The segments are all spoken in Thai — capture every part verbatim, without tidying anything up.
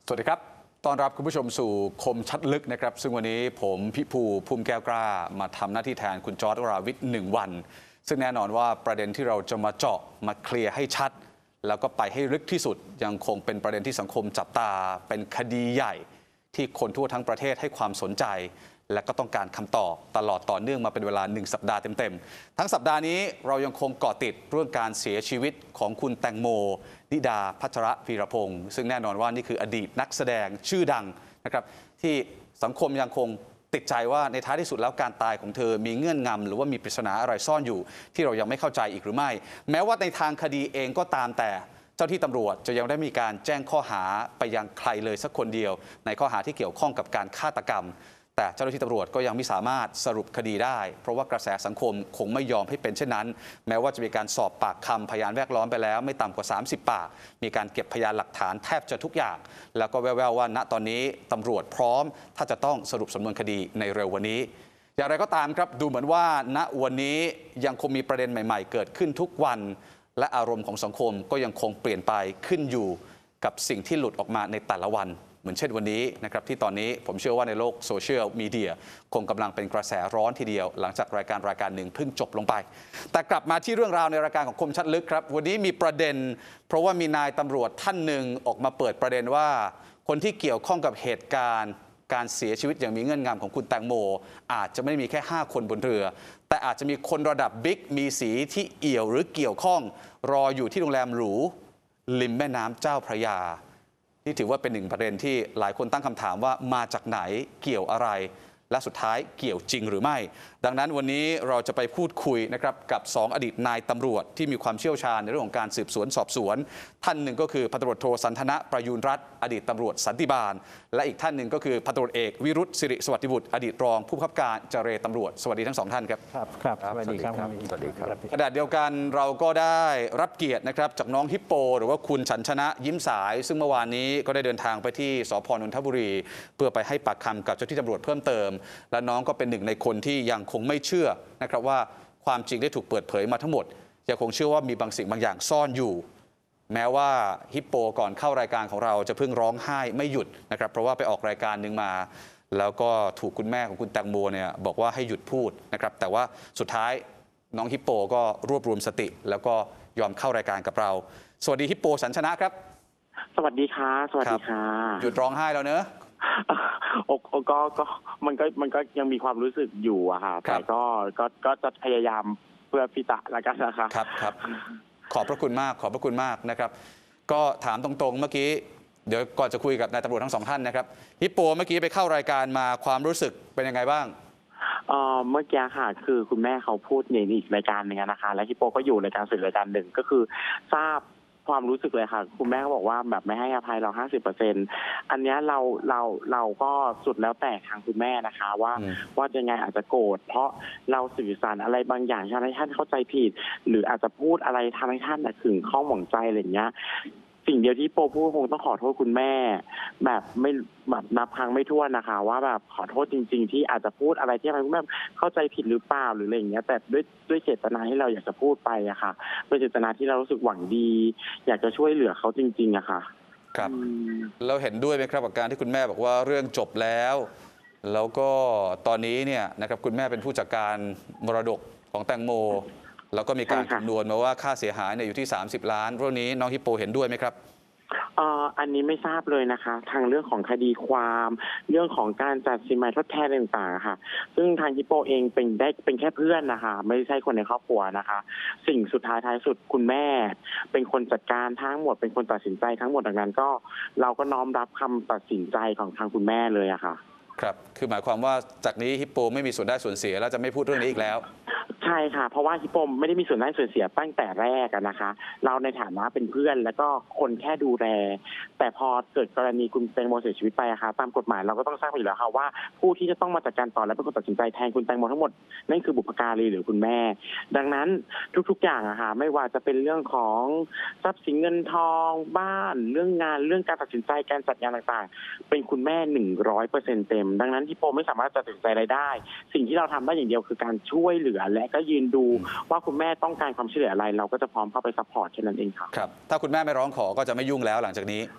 สวัสดีครับต้อนรับคุณผู้ชมสู่คมชัดลึกนะครับซึ่งวันนี้ผมพิภูภูมิแก้วกล้ามาทำหน้าที่แทนคุณจอร์จ วราวิทย์หนึ่งวันซึ่งแน่นอนว่าประเด็นที่เราจะมาเจาะมาเคลียร์ให้ชัดแล้วก็ไปให้ลึกที่สุดยังคงเป็นประเด็นที่สังคมจับตาเป็นคดีใหญ่ที่คนทั่วทั้งประเทศให้ความสนใจและก็ต้องการคำตอบตลอดต่อเนื่องมาเป็นเวลาหนึ่งสัปดาห์เต็มๆทั้งสัปดาห์นี้เรายังคงเกาะติดเรื่องการเสียชีวิตของคุณแตงโมนิดาพัชรพีรพงศ์ซึ่งแน่นอนว่านี่คืออดีตนักแสดงชื่อดังนะครับที่สังคมยังคงติดใจว่าในท้ายที่สุดแล้วการตายของเธอมีเงื่อนงำหรือว่ามีปริศนาอะไรซ่อนอยู่ที่เรายังไม่เข้าใจอีกหรือไม่แม้ว่าในทางคดีเองก็ตามแต่เจ้าที่ตำรวจจะยังได้มีการแจ้งข้อหาไปยังใครเลยสักคนเดียวในข้อหาที่เกี่ยวข้องกับการฆาตกรรมแต่เจ้าหน้าที่ตำรวจก็ยังไม่สามารถสรุปคดีได้เพราะว่ากระแสสังคมคงไม่ยอมให้เป็นเช่นนั้นแม้ว่าจะมีการสอบปากคำพยานแวดล้อมไปแล้วไม่ต่ำกว่าสามสิบปากมีการเก็บพยานหลักฐานแทบจะทุกอย่างแล้วก็แว่วๆว่าณตอนนี้ตำรวจพร้อมถ้าจะต้องสรุปสำนวนคดีในเร็ววันนี้อย่างไรก็ตามครับดูเหมือนว่าณวันนี้ยังคงมีประเด็นใหม่ๆเกิดขึ้นทุกวันและอารมณ์ของสังคมก็ยังคงเปลี่ยนไปขึ้นอยู่กับสิ่งที่หลุดออกมาในแต่ละวันเหมือนเช่นวันนี้นะครับที่ตอนนี้ผมเชื่อว่าในโลกโซเชียลมีเดียคงกำลังเป็นกระแสร้อนทีเดียวหลังจากรายการรายการหนึ่งเพิ่งจบลงไปแต่กลับมาที่เรื่องราวในรายการของคมชัดลึกครับวันนี้มีประเด็นเพราะว่ามีนายตำรวจท่านหนึ่งออกมาเปิดประเด็นว่าคนที่เกี่ยวข้องกับเหตุการณ์การเสียชีวิตอย่างมีเงื่อนงำของคุณแตงโมอาจจะไม่ได้มีแค่ห้าคนบนเรือแต่อาจจะมีคนระดับบิ๊กมีสีที่เอี่ยวหรือเกี่ยวข้องรออยู่ที่โรงแรมหรูริมแม่น้ำเจ้าพระยานี่ถือว่าเป็นหนึ่งประเด็นที่หลายคนตั้งคำถามว่ามาจากไหนเกี่ยวอะไรและสุดท้ายเกี่ยวจริงหรือไม่ดังนั้นวันนี้เราจะไปพูดคุยนะครับกับสองอดีตนายตำรวจที่มีความเชี่ยวชาญในเรื่องของการสืบสวนสอบสวนท่านหนึ่งก็คือพันตำรวจโทสันทนะประยูรรัตน์อดีตตำรวจสันติบาลและอีกท่านหนึ่งก็คือพันตำรวจเอกวิรุธสิริสวัสดิบุตรอดีตรองผู้บังคับการเจรตำรวจสวัสดีทั้งสองท่านครับครับครับสวัสดีครับสวัสดีครับขณะเดียวกันเราก็ได้รับเกียรตินะครับจากน้องฮิปโปหรือว่าคุณฉันชนะยิ้มสายซึ่งเมื่อวานนี้ก็ได้เดินทางไปที่สภ.นนทบุรีเพื่อไปให้ปากคำกับเจ้าหน้าที่ตำรวจเพิ่มเติมและน้องก็เป็นหนึ่งในคนที่ยังคงไม่เชื่อนะครับว่าความจริงได้ถูกเปิดเผยมาทั้งหมดยังคงเชื่อว่ามีบางสิ่งบางอย่างซ่อนอยู่แม้ว่าฮิปโปก่อนเข้ารายการของเราจะเพิ่งร้องไห้ไม่หยุดนะครับเพราะว่าไปออกรายการหนึ่งมาแล้วก็ถูกคุณแม่ของคุณแตงโมเนี่ยบอกว่าให้หยุดพูดนะครับแต่ว่าสุดท้ายน้องฮิปโปก็รวบรวมสติแล้วก็ยอมเข้ารายการกับเราสวัสดีฮิปโปสันชนะครับสวัสดีค่ะสวัสดีค่ะหยุดร้องไห้แล้วเนอะโอ้ก็ก็มันก็มันก็ยังมีความรู้สึกอยู่อะค่ะแต่ก็ก็ก็จะพยายามเพื่อพิตะแล้วกันนะคะครับครับขอบพระคุณมากขอบพระคุณมากนะครับก็ถามตรงๆเมื่อกี้เดี๋ยวก่อนจะคุยกับนายตำรวจทั้งสองท่านนะครับฮิปโปเมื่อกี้ไปเข้ารายการมาความรู้สึกเป็นยังไงบ้างเอ่อเมื่อกี้ค่ะคือคุณแม่เขาพูดในอีกรายการหนึ่งนะคะแล้วฮิปโปก็อยู่ในการสื่อรายการหนึ่งก็คือทราบความรู้สึกเลยค่ะคุณแม่ก็บอกว่าแบบไม่ให้อภัยเรา ห้าสิบเปอร์เซ็นต์ อันนี้เราเราเราก็สุดแล้วแต่ทางคุณแม่นะคะว่าว่ายังไงอาจจะโกรธเพราะเราสื่อสารอะไรบางอย่างทำให้ท่านเข้าใจผิดหรืออาจจะพูดอะไรทำให้ท่านถึงข้องหม่องใจอะไรอย่างเงี้ยสิ่งเดียวที่โปพูดคงต้องขอโทษคุณแม่แบบไม่แบบนับครั้งไม่ถ้วนนะคะว่าแบบขอโทษจริงๆที่อาจจะพูดอะไรที่ทำให้คุณแม่เข้าใจผิดหรือเปล่าหรืออะไรอย่างเงี้ยแต่ด้วยด้วยเจตนาที่เราอยากจะพูดไปอะค่ะด้วยเจตนาที่เรารู้สึกหวังดีอยากจะช่วยเหลือเขาจริงๆอะค่ะครับเราเห็นด้วยไหมครับกับการที่คุณแม่บอกว่าเรื่องจบแล้วแล้วก็ตอนนี้เนี่ยนะครับคุณแม่เป็นผู้จัดการมรดกของแตงโมแล้วก็มีการคำนวณมาว่าค่าเสียหายเนี่ยอยู่ที่สามสิบล้านเรื่องนี้น้องฮิปโปเห็นด้วยไหมครับเอ่ออันนี้ไม่ทราบเลยนะคะทางเรื่องของคดีความเรื่องของการจัดสินไหมทดแทนต่างๆค่ะซึ่งทางฮิปโปเองเป็นได้เป็นแค่เพื่อนนะคะไม่ใช่คนในครอบครัวนะคะสิ่งสุดท้ายท้ายสุดคุณแม่เป็นคนจัดการทั้งหมดเป็นคนตัดสินใจทั้งหมดดังนั้นก็เราก็น้อมรับคำตัดสินใจของทางคุณแม่เลยอะค่ะครับคือหมายความว่าจากนี้ฮิปโปไม่มีส่วนได้ส่วนเสียแล้วจะไม่พูดเรื่องนี้อีกแล้วใช่ค่ะเพราะว่าฮิปโปไม่ได้มีส่วนได้ส่วนเสียตั้งแต่แรกนะคะเราในฐานะเป็นเพื่อนแล้วก็คนแค่ดูแลแต่พอเกิดกรณีคุณแตงโมเสียชีวิตไปอะค่ะตามกฎหมายเราก็ต้องทราบอยู่แล้วค่ะว่าผู้ที่จะต้องมาจัดการต่อและเป็นคนตัดสินใจแทนคุณแตงโมทั้งหมดนั่นคือบุพการีหรือคุณแม่ดังนั้นทุกๆอย่างอะค่ะไม่ว่าจะเป็นเรื่องของทรัพย์สินเงินทองบ้านเรื่องงานเรื่องการตัดสินใจการจัดงานต่างๆเป็นคุณแม่หนึ่งร้อยเปอร์เซ็นต์เต็มดังนั้นฮิปโปไม่สามารถตัดสินใจอะไรได้สิ่งที่เราทำได้อย่างเดียวคือการช่วยเหลือและก็ยืนดูว่าคุณแม่ต้องการความช่วยเหลืออะไรเราก็จะพร้อมเข้าไปซัพพอร์ตแค่นั้นเองค่ะครับถ้าคุณแม่ไม่ร้องขอก็จะไม่ยุ่งแล้วหลังจากนี้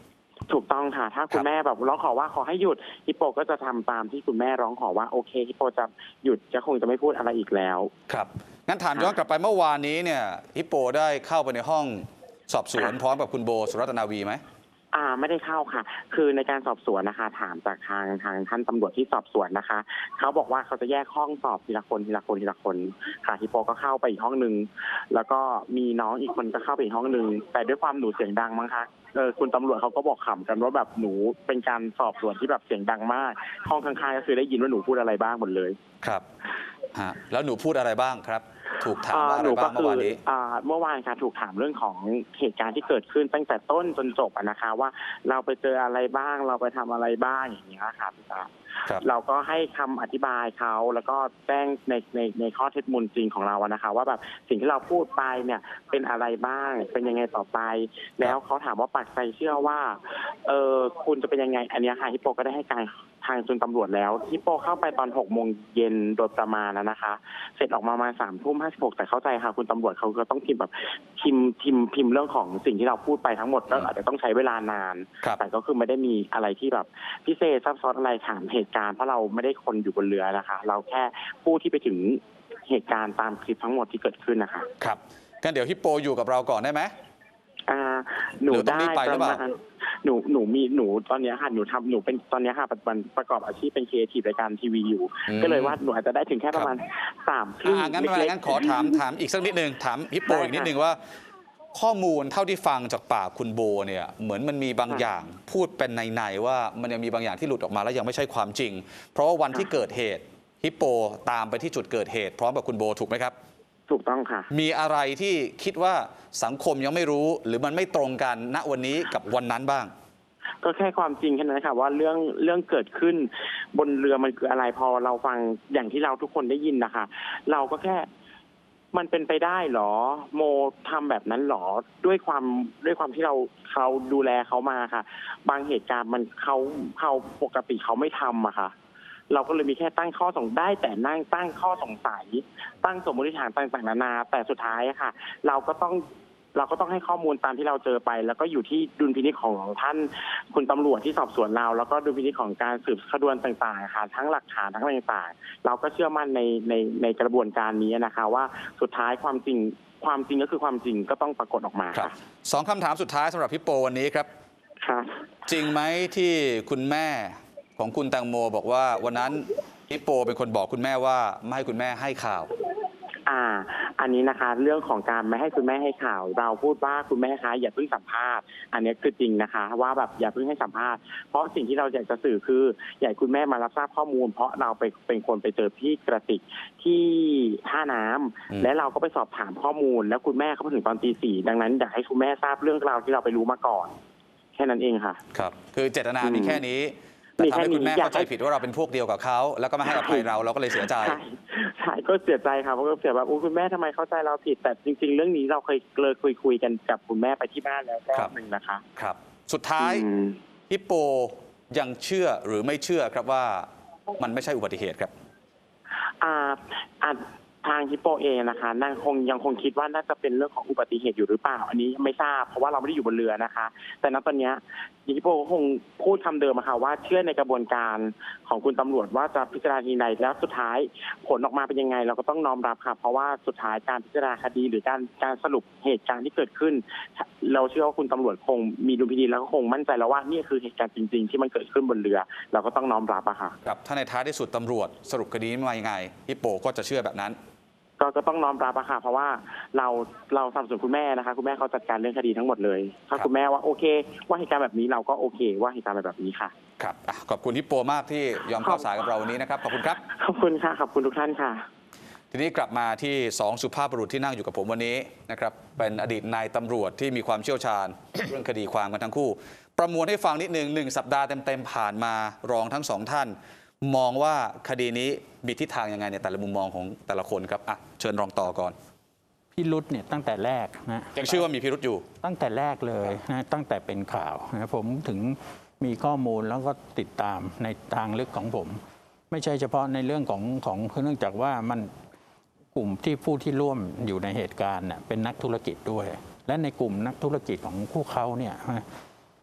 ถูกต้องค่ะถ้าคุณแม่แบบร้องขอว่าขอให้หยุดฮิปโปก็จะทำตามที่คุณแม่ร้องขอว่าโอเคฮิปโปจะหยุดจะคงจะไม่พูดอะไรอีกแล้วครับงั้นถามย้อนกลับไปเมื่อวานนี้เนี่ยฮิปโปได้เข้าไปในห้องสอบสวนพร้อมกับคุณโบสุรัตนาวีไหมอ่าไม่ได้เข้าค่ะคือในการสอบสวนนะคะถามจากทางทางท่านตำรวจที่สอบสวนนะคะเขาบอกว่าเขาจะแยกห้องสอบทีละคนทีละคนทีละคนค่ะฮิปโปก็เข้าไปอีกห้องนึงแล้วก็มีน้องอีกคนก็เข้าไปอีกห้องนึงแต่ด้วยความหนูเสียงดังมั้งคะเออคุณตำรวจเขาก็บอกขำกันว่าแบบหนูเป็นการสอบสวนที่แบบเสียงดังมากห้องข้างๆก็คือได้ยินว่าหนูพูดอะไรบ้างหมดเลยครับฮะแล้วหนูพูดอะไรบ้างครับถูกถามว่าอะไรบ้างเมื่อวานนี้เมื่อวานค่ะถูกถามเรื่องของเหตุการณ์ที่เกิดขึ้นตั้งแต่ต้นจนจบนะคะว่าเราไปเจออะไรบ้างเราไปทำอะไรบ้างอย่างนี้ค่ะพี่ตาเราก็ให้คำอธิบายเขาแล้วก็แจ้งในในในข้อเท็จจริงจริงของเรานะคะว่าแบบสิ่งที่เราพูดไปเนี่ยเป็นอะไรบ้างเป็นยังไงต่อไปแล้วเขาถามว่าปักใจเชื่อว่าเออคุณจะเป็นยังไงอันนี้ค่ะฮิปโปก็ได้ให้การทางจนตำรวจแล้วฮิปโปเข้าไปตอนหกโมงเย็นโดยประมาณนะคะเสร็จออกมาประมาณสามทุ่มห้าสิบหกแต่เข้าใจค่ะคุณตำรวจเขาก็ต้องพิมพ์แบบพิมพ์พิมพ์พิมพ์เรื่องของสิ่งที่เราพูดไปทั้งหมดก็อาจจะต้องใช้เวลานานแต่ก็คือไม่ได้มีอะไรที่แบบพิเศษซับซ้อนอะไรถามเหตุการณ์เพราะเราไม่ได้คนอยู่บนเรือนะคะเราแค่ผู้ที่ไปถึงเหตุการณ์ตามคลิปทั้งหมดที่เกิดขึ้นนะคะครับงั้นเดี๋ยวฮิปโปอยู่กับเราก่อนได้ไหมอ่าหนูได้ประมาณหนูหนูมีหนูตอนนี้ค่ะหนูทำหนูเป็นตอนนี้ค่ะปัจจุบันประกอบอาชีพเป็นครีเอทีฟรายการทีวีอยู่ก็เลยว่าหนูอาจจะได้ถึงแค่ประมาณสามครึ่งงั้นงั้นขอถามถามอีกสักนิดนึงถามฮิปโปอีกนิดนึงว่าข้อมูลเท่าที่ฟังจากปากคุณโบเนี่ยเหมือนมันมีบางอย่างพูดเป็นในๆว่ามันยังมีบางอย่างที่หลุดออกมาแล้วยังไม่ใช่ความจริงเพราะว่าวันที่เกิดเหตุฮิปโปตามไปที่จุดเกิดเหตุพร้อมกับคุณโบถูกไหมครับถูกต้องค่ะมีอะไรที่คิดว่าสังคมยังไม่รู้หรือมันไม่ตรงกันณวันนี้กับวันนั้นบ้างก็แค่ความจริงแค่นั้นค่ะว่าเรื่องเรื่องเกิดขึ้นบนเรือมันคืออะไรพอเราฟังอย่างที่เราทุกคนได้ยินนะคะเราก็แค่มันเป็นไปได้หรอโมทำแบบนั้นหรอด้วยความด้วยความที่เราเขาดูแลเขามาค่ะบางเหตุการณ์มันเขาเขาปกติเขาไม่ทำอะค่ะเราก็เลยมีแค่ตั้งข้อสงสัยได้แต่นั่งตั้งข้อสงสัยตั้งสมมติฐานต่างๆนานาแต่สุดท้ายค่ะเราก็ต้องเราก็ต้องให้ข้อมูลตามที่เราเจอไปแล้วก็อยู่ที่ดุลพินิจของท่านคุณตำรวจที่สอบสวนเราแล้วก็ดุลพินิจของการสืบสวนต่างๆค่ะทั้งหลักฐานทั้งอะไรต่างๆเราก็เชื่อมั่นในในในกระบวนการนี้นะคะว่าสุดท้ายความจริงความจริงก็คือความจริงก็ต้องปรากฏออกมาครับสองคำถามสุดท้ายสำหรับฮิปโปวันนี้ครับครับจริงไหมที่คุณแม่ของคุณแตงโมบอกว่าวันนั้นฮิปโปเป็นคนบอกคุณแม่ว่าไม่ให้คุณแม่ให้ข่าวอ่าอันนี้นะคะเรื่องของการไม่ให้คุณแม่ให้ข่าวเราพูดว่าคุณแม่คะอย่าเพิ่งสัมภาษณ์อันนี้คือจริงนะคะว่าแบบอย่าเพิ่งให้สัมภาษณ์เพราะสิ่งที่เราอยากจะสื่อคืออยากคุณแม่มารับทราบข้อมูลเพราะเราไปเป็นคนไปเจอพี่กระติกที่ท่าน้ำและเราก็ไปสอบถามข้อมูลแล้วคุณแม่เขามาถึงตอนตีสี่ดังนั้นอยากให้คุณแม่ทราบเรื่องราวที่เราไปรู้มาก่อนแค่นั้นเองค่ะครับคือเจตนามีแค่นี้แต่ทำให้คุณแม่เข้าใจผิดว่าเราเป็นพวกเดียวกับเขาแล้วก็ไม่ให้อภัยเราเราก็เลยเสียใจใช่ก็เสียใจครับเพราะก็เสียแบบโอ้คุณแม่ทำไมเข้าใจเราผิดแต่จริงๆเรื่องนี้เราเคยเลยคุยคุยกันกับคุณแม่ไปที่บ้านแล้วรอบหนึ่งนะคะครับสุดท้ายฮิปโปยังเชื่อหรือไม่เชื่อครับว่ามันไม่ใช่อุบัติเหตุครับอ่าอ่าทางฮิปโปเองนะคะนั่งคงยังคงคิดว่าน่าจะเป็นเรื่องของอุบัติเหตุอยู่หรือเปล่าอันนี้ไม่ทราบเพราะว่าเราไม่ได้อยู่บนเรือนะคะแต่ณตอนนี้ฮิปโปคงพูดคำเดิมค่ะว่าเชื่อในกระบวนการของคุณตำรวจว่าจะพิจารณาทีใดแล้วสุดท้ายผลออกมาเป็นยังไงเราก็ต้องน้อมรับค่ะเพราะว่าสุดท้ายการพิจารณาคดีหรือการการสรุปเหตุการณ์ที่เกิดขึ้นเราเชื่อว่าคุณตำรวจคงมีดุลพินิจแล้วก็คงมั่นใจแล้วว่านี่คือเหตุการณ์จริงๆที่มันเกิดขึ้นบนเรือเราก็ต้องน้อมรับอะค่ะครับถ้าในท้ายที่สุดตำรวจสรุปคดีนี้มายังไงฮิปโปก็จะเชื่อแบบนั้นก็ก็ต้องน้อมรับอะค่ะเพราะว่าเราเราสนับสนุนคุณแม่นะคะคุณแม่เขาจัดการเรื่องคดีทั้งหมดเลยถ้าคุณแม่ว่าโอเคว่าเหตุการณ์แบบนี้เราก็โอเคว่าเหตุการณ์แบบนี้ค่ะครับขอบคุณฮิปโปมากที่ยอมเข้าสายกับเราวันนี้นะครับขอบคุณครับขอบคุณค่ะขอบคุณทุกท่านค่ะทีนี้กลับมาที่สองสุภาพบุรุษที่นั่งอยู่กับผมวันนี้นะครับเป็นอดีตนายตำรวจที่มีความเชี่ยวชาญ เรื่องคดีความกันทั้งคู่ประมวลให้ฟังนิดหนึ่งหนึ่งสัปดาห์เต็มๆผ่านมารองทั้งสองท่านมองว่าคดีนี้มีทิศทางยังไงในแต่ละมุมมองของแต่ละคนครับอ่ะเชิญรองต่อก่อนพิรุธเนี่ยตั้งแต่แรกนะยังเชื่อว่ามีพิรุธอยู่ตั้งแต่แรกเลยนะตั้งแต่เป็นข่าวนะผมถึงมีข้อมูลแล้วก็ติดตามในทางลึกของผม ไม่ใช่เฉพาะในเรื่องของของเนื่องจากว่ามันกลุ่มที่ผู้ที่ร่วมอยู่ในเหตุการณ์เน่ยเป็นนักธุรกิจด้วยและในกลุ่มนักธุรกิจของพวกเขาเนี่ย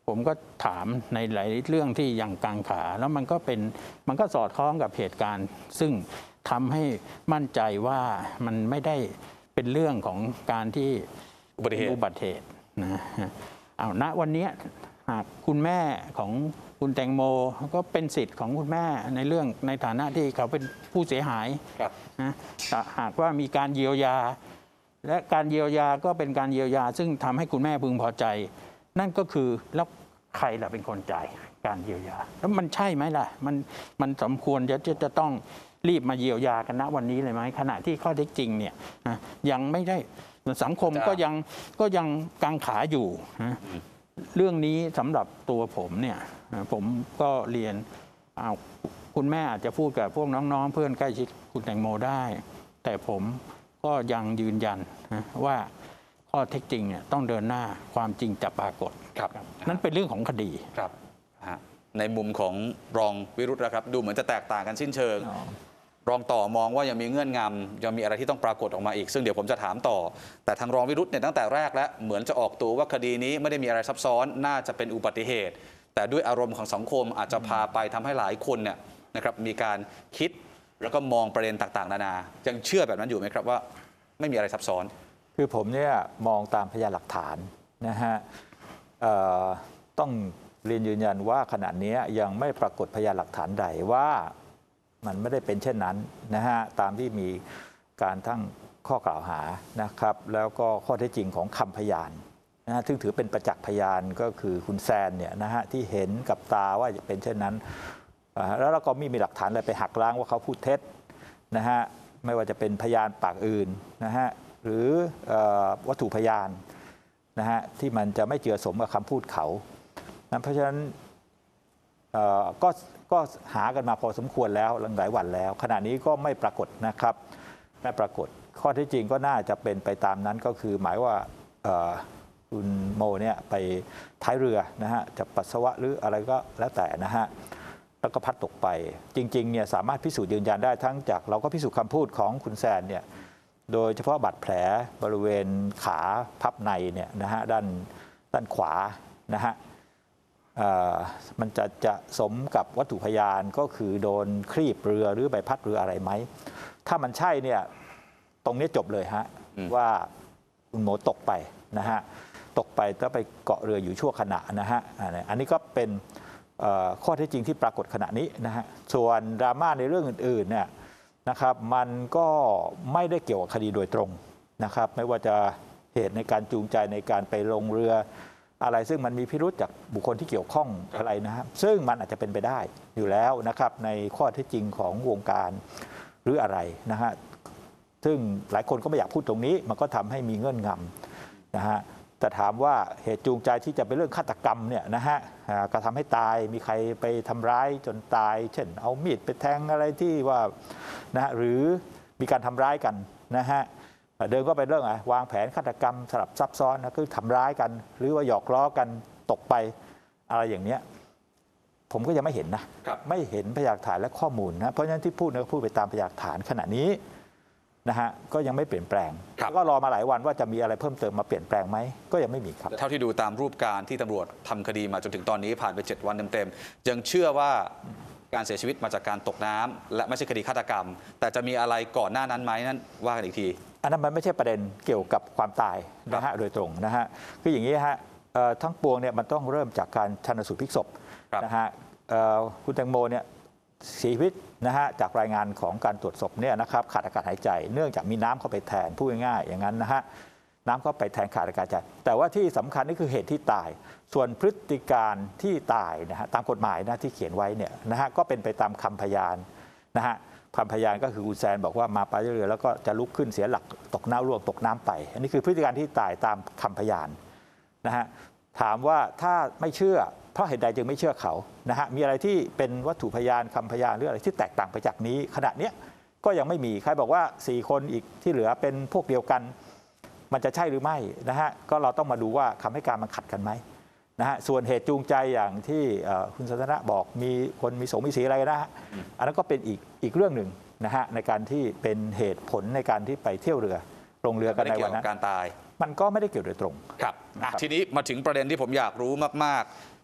ผมก็ถามในหลายเรื่องที่ยังกังขา แล้วมันก็เป็นมันก็สอดคล้องกับเหตุการณ์ ซึ่งทำให้มั่นใจว่ามันไม่ได้เป็นเรื่องของการที่อุบัติเหตุอุบัติเหตุนะเอาณวันนี้หากคุณแม่ของคุณแตงโมก็เป็นสิทธิ์ของคุณแม่ในเรื่องในฐานะที่เขาเป็นผู้เสียหายครับนะแต่หากว่ามีการเยียวยา และการเยียวยาก็เป็นการเยียวยา ซึ่งทำให้คุณแม่พึงพอใจ นั่นก็คือแล้วใครล่ะเป็นคนจ่ายการเยียวยา แล้วมันใช่ไหมล่ะมันมันสมควรจะจะจะต้องรีบมาเยียวยากันณวันนี้เลยไหมขณะที่ข้อเท็จจริงเนี่ยนะยังไม่ได้สังคมก็ยังก็ยังกังขาอยู่นะเรื่องนี้สำหรับตัวผมเนี่ยผมก็เรียนเอาคุณแม่อาจจะพูดกับพวกน้องๆเพื่อนใกล้ชิดคุณแตงโมได้ แต่ผมก็ยังยืนยันนะว่าข้อเท็จจริงเนี่ยต้องเดินหน้าความจริงจะปรากฏครับนั่นเป็นเรื่องของคดีครับฮะในมุมของรองวิรุธนะครับ ดูเหมือนจะแตกต่างกันสิ้นเชิง รองต่อมองว่ายังมีเงื่อนงำยังมีอะไรที่ต้องปรากฏออกมาอีก ซึ่งเดี๋ยวผมจะถามต่อ แต่ทางรองวิรุธเนี่ยตั้งแต่แรกแล้วเหมือนจะออกตัวว่าคดีนี้ไม่ได้มีอะไรซับซ้อนน่าจะเป็นอุบัติเหตุ แต่ด้วยอารมณ์ของสังคมอาจจะพาไปทำให้หลายคนเนี่ยนะครับมีการคิดแล้วก็มองประเด็นต่างๆนานายังเชื่อแบบนั้นอยู่ไหมครับว่าไม่มีอะไรซับซ้อนคือผมเนี่ยมองตามพยานหลักฐานนะฮะต้องเรียนยืนยันว่าขณะนี้ยังไม่ปรากฏพยานหลักฐานใดว่ามันไม่ได้เป็นเช่นนั้นนะฮะตามที่มีการตั้งข้อกล่าวหานะครับแล้วก็ข้อเท็จจริงของคำพยานนะฮะซึ่งถือเป็นประจักษ์พยานก็คือคุณแซนเนี่ยนะฮะที่เห็นกับตาว่าจะเป็นเช่นนั้นแล้วเราก็ไม่มีหลักฐานอะไรไปหักล้างว่าเขาพูดเท็จนะฮะไม่ว่าจะเป็นพยานปากอื่นนะฮะหรือวัตถุพยานนะฮะที่มันจะไม่เจือสมกับคำพูดเขานะเพราะฉะนั้นก็ก็หากันมาพอสมควรแล้วหลายวันแล้วขณะนี้ก็ไม่ปรากฏนะครับไม่ปรากฏข้อที่จริงก็น่าจะเป็นไปตามนั้นก็คือหมายว่าคุณโมเนี่ยไปท้ายเรือนะฮะจะปัสสาวะหรืออะไรก็แล้วแต่นะฮะแล้วก็พัดตกไปจริงๆเนี่ยสามารถพิสูจน์ยืนยันได้ทั้งจากเราก็พิสูจน์คำพูดของคุณแซนเนี่ยโดยเฉพาะบาดแผลบริเวณขาพับในเนี่ยนะฮะด้านด้านขวานะฮะมันจะจะสมกับวัตถุพยานก็คือโดนครีบเรือหรือใบพัดเรืออะไรไหมถ้ามันใช่เนี่ยตรงนี้จบเลยฮะว่าคุณโมตกไปนะฮะตกไปแล้วไปเกาะเรืออยู่ชั่วขณะนะฮะอันนี้ก็เป็นข้อเท็จจริงที่ปรากฏขณะนี้นะฮะส่วนดราม่าในเรื่องอื่นๆเนี่ยนะครับมันก็ไม่ได้เกี่ยวกับคดีโดยตรงนะครับไม่ว่าจะเหตุในการจูงใจในการไปลงเรืออะไรซึ่งมันมีพิรุธจากบุคคลที่เกี่ยวข้องอะไรนะครับซึ่งมันอาจจะเป็นไปได้อยู่แล้วนะครับในข้อเท็จจริงของวงการหรืออะไรนะฮะซึ่งหลายคนก็ไม่อยากพูดตรงนี้มันก็ทำให้มีเงื่อนงำนะฮะแต่ถามว่าเหตุจูงใจที่จะเป็นเรื่องฆาตกรรมเนี่ยนะฮะกระทำให้ตายมีใครไปทำร้ายจนตายเช่นเอามีดไปแทงอะไรที่ว่านะหรือมีการทำร้ายกันนะฮะเดิมก็เป็นเรื่องอะไรวางแผนฆาตกรรมสลับซับซ้อนนะคือทำร้ายกันหรือว่าหยอกล้อกันตกไปอะไรอย่างเนี้ยผมก็ยังไม่เห็นนะไม่เห็นพยานหลักฐานและข้อมูลนะเพราะฉะนั้นที่พูดก็พูดไปตามพยานหลักฐานขณะนี้นะฮะก็ยังไม่เปลี่ยนแปลงก็รอมาหลายวันว่าจะมีอะไรเพิ่มเติมมาเปลี่ยนแปลงไหมก็ยังไม่มีครับเท่าที่ดูตามรูปการที่ตำรวจทำคดีมาจนถึงตอนนี้ผ่านไปเจ็ดวันเต็มๆยังเชื่อว่าการเสียชีวิตมาจากการตกน้ำและไม่ใช่คดีฆาตกรรมแต่จะมีอะไรก่อนหน้านั้นไหมนั่นว่ากันอีกทีอันนั้นมันไม่ใช่ประเด็นเกี่ยวกับความตายนะฮะโดยตรงนะฮะคืออย่างนี้ฮะทั้งปวงเนี่ยมันต้องเริ่มจากการชันสูตรพลิกศพนะฮะคุณแตงโมเนี่ยเสียชีวิตนะฮะจากรายงานของการตรวจศพเนี่ยนะครับขาดอากาศหายใจเนื่องจากมีน้ำเข้าไปแทนพูดง่ายๆอย่างนั้นนะฮะน้ำเข้าไปแทนขาดอากาศหายใจแต่ว่าที่สำคัญนี่คือเหตุที่ตายส่วนพฤติการที่ตายนะฮะตามกฎหมายนะที่เขียนไว้เนี่ยนะฮะก็เป็นไปตามคำพยานนะฮะคำพยานก็คือคุณแซนบอกว่ามาไปเรือแล้วก็จะลุกขึ้นเสียหลักตกน้ำร่วงตกน้ำไปอันนี้คือพฤติการที่ตายตามคำพยานนะฮะถามว่าถ้าไม่เชื่อเพราะเหตุใดจึงไม่เชื่อเขานะฮะมีอะไรที่เป็นวัตถุพยานคำพยานหรืออะไรที่แตกต่างไปจากนี้ขณะนี้ก็ยังไม่มีใครบอกว่าสี่คนอีกที่เหลือเป็นพวกเดียวกันมันจะใช่หรือไม่นะฮะก็เราต้องมาดูว่าคำให้การมันขัดกันไหมนะฮะส่วนเหตุจูงใจอย่างที่คุณสันทนะบอกมีคนมีสงมีสีอะไรนะฮะอันนั้นก็เป็นอีกอีกเรื่องหนึ่งนะฮะในการที่เป็นเหตุผลในการที่ไปเที่ยวเรือลงเรือกันในวันนั้นการตายมันก็ไม่ได้เกี่ยวโดยตรงครับทีนี้มาถึงประเด็นที่ผมอยากรู้มาก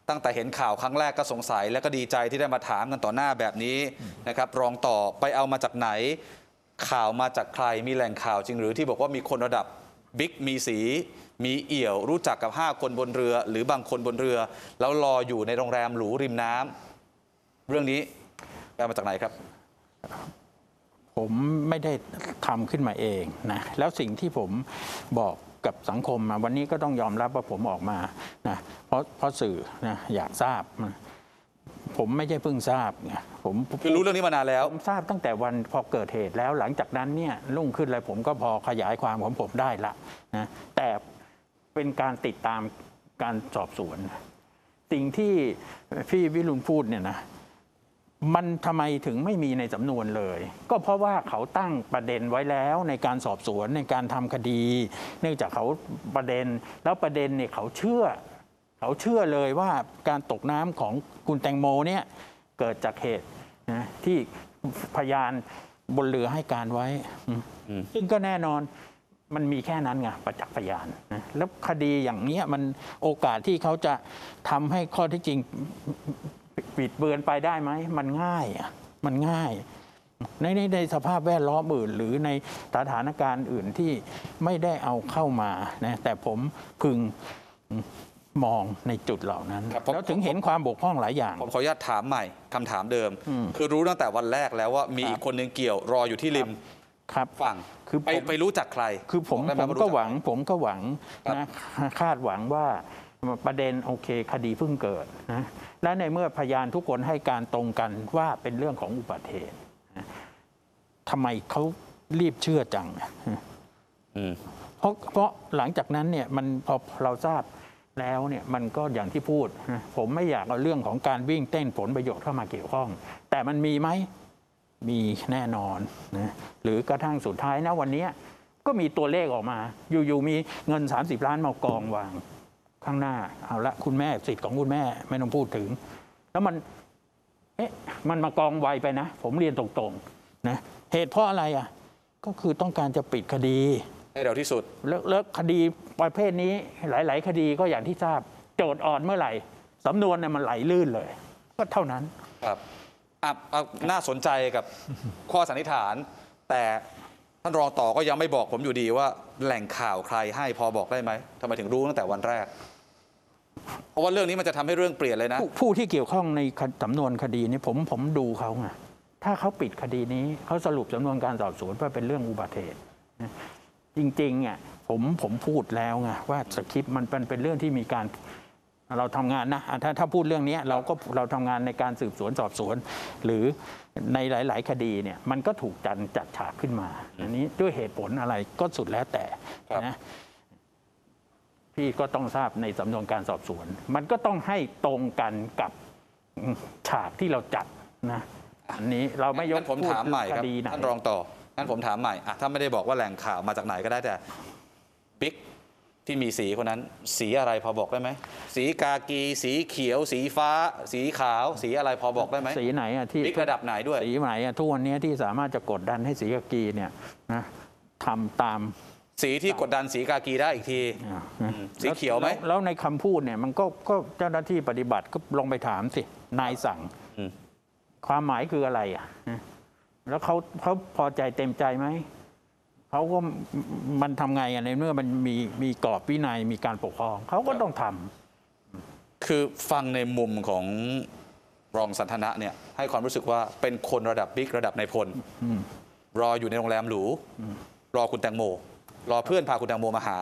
ตั้งแต่เห็นข่าวครั้งแรกก็สงสัย และก็ดีใจที่ได้มาถามกันต่อหน้าแบบนี้นะครับรองต่อไปเอามาจากไหนข่าวมาจากใครมีแหล่งข่าวจริงหรือที่บอกว่ามีคนระดับบิ๊กมีสีมีเอี่ยวรู้จักกับห้าคนบนเรือหรือบางคนบนเรือแล้วรออยู่ในโรงแรมหรูริมน้ำเรื่องนี้ไปเอามาจากไหนครับผมไม่ได้ทำขึ้นมาเองนะแล้วสิ่งที่ผมบอกกับสังคมมาวันนี้ก็ต้องยอมรับว่าผมออกมานะเพราะเพราะสื่อนะอยากทราบนะผมไม่ใช่เพิ่งทราบไงผมคือรู้เรื่องนี้มานานแล้วผมทราบตั้งแต่วันพอเกิดเหตุแล้วหลังจากนั้นเนี่ยรุ่งขึ้นเลยผมก็พอขยายความของผมได้ละนะแต่เป็นการติดตามการสอบสวนสิ่งที่พี่วิรุณพูดเนี่ยนะมันทำไมถึงไม่มีในสำนวนเลยก็เพราะว่าเขาตั้งประเด็นไว้แล้วในการสอบสวนในการทำคดี เนื่องจากเขาประเด็นแล้วประเด็นเนี่ยเขาเชื่อเขาเชื่อเลยว่าการตกน้ำของคุณแตงโมเนี่ยเกิดจากเหตุนะที่พยานบนเรือให้การไว้ซึ่งก็แน่นอนมันมีแค่นั้นไงประจักษ์พยานนะแล้วคดีอย่างนี้มันโอกาสที่เขาจะทำให้ข้อที่จริงปิดเบือนไปได้ไหมมันง่ายอ่ะมันง่ายในในในสภาพแวดล้อมอื่นหรือในสถานการณ์อื่นที่ไม่ได้เอาเข้ามานะแต่ผมพึงมองในจุดเหล่านั้นแล้วถึงเห็นความบกพร่องหลายอย่างผมขออนุญาตถามใหม่คำถามเดิม คือรู้ตั้งแต่วันแรกแล้วว่ามีอีกคนนึงเกี่ยวรออยู่ที่ริมครับฝั่งคือไปไปรู้จักใครคือผมผมก็หวังผมก็หวังนะคาดหวังว่าประเด็นโอเคคดีเพิ่งเกิดนะและในเมื่อพยานทุกคนให้การตรงกันว่าเป็นเรื่องของอุบัติเหตุนะทำไมเขารีบเชื่อจังเพราะเพราะหลังจากนั้นเนี่ยมันพอเราทราบแล้วเนี่ยมันก็อย่างที่พูดนะผมไม่อยากเอาเรื่องของการวิ่งเต้นผลประโยชน์เข้ามาเกี่ยวข้องแต่มันมีไหมมีแน่นอนนะหรือกระทั่งสุดท้ายนะวันนี้ก็มีตัวเลขออกมาอยู่ๆมีเงินสามสิบล้านมากองวางข้างหน้าเอาละคุณแม่สิทธิ์ของคุณแม่ไม่ต้องพูดถึงแล้วมันเอ๊ะมันมากองไวไปนะผมเรียนตรงๆนะเหตุเพราะอะไรอ่ะก็คือต้องการจะปิดคดีให้เร็วที่สุดเลิกคดีประเภทนี้หลายๆคดีก็อย่างที่ทราบโจทย์อ่อนเมื่อไหร่สำนวนเนี่ยมันไหลลื่นเลยก็เท่านั้นครับอ่ะน่าสนใจกับข้อสันนิษฐานแต่ท่านรองต่อก็ยังไม่บอกผมอยู่ดีว่าแหล่งข่าวใครให้พอบอกได้ไหมทำไมถึงรู้ตั้งแต่วันแรกเพราะว่าเรื่องนี้มันจะทำให้เรื่องเปลี่ยนเลยนะผู้ที่เกี่ยวข้องในสำนวนคดีนี้ผมผมดูเขาไงถ้าเขาปิดคดีนี้เขาสรุปสำนวนการสอบสวนว่าเป็นเรื่องอุบัติเหตุจริงๆอ่ะผมผมพูดแล้วไงว่าสคริปต์มันเป็นเป็นเรื่องที่มีการเราทำงานนะถ้าถ้าพูดเรื่องนี้เราก็เราทำงานในการสืบสวนสอบสวนหรือในหลายๆคดีเนี่ยมันก็ถูกจัดจัดฉากขึ้นมาอันนี้ด้วยเหตุผลอะไรก็สุดแล้วแต่นะพี่ก็ต้องทราบในสำนวนการสอบสวนมันก็ต้องให้ตรงกันกับฉากที่เราจัดนะอันนี้เราไม่ยกผมถามใหม่ครับท่านรองต่องั้นผมถามใหม่ถ้าไม่ได้บอกว่าแหล่งข่าวมาจากไหนก็ได้แต่บิ๊กที่มีสีคนนั้นสีอะไรพอบอกได้ไหมสีกากีสีเขียวสีฟ้าสีขาวสีอะไรพอบอกได้ไหมสีไหนอ่ะที่บิ๊กระดับไหนด้วยสีไหนอ่ะทุกวันนี้ที่สามารถจะกดดันให้สีกากีเนี่ยนะทำตามสีที่กดดันสีกากีได้อีกทีสีเขียวไหมแล้วในคำพูดเนี่ยมันก็ก็เจ้าหน้าที่ปฏิบัติก็ลงไปถามสินายสั่งความหมายคืออะไรอ่ะแล้วเขาเขาพอใจเต็มใจไหมเขาก็มันทำไงอ่ะในเมื่อมันมีมีกรอบวินัยมีการปกครองเขาก็ต้องทำคือฟังในมุมของรองสันทนะเนี่ยให้ความรู้สึกว่าเป็นคนระดับบิ๊กระดับนายพลรออยู่ในโรงแรมหรูรอคุณแตงโมรอเพื่อนพาคุณแตงโมมาหา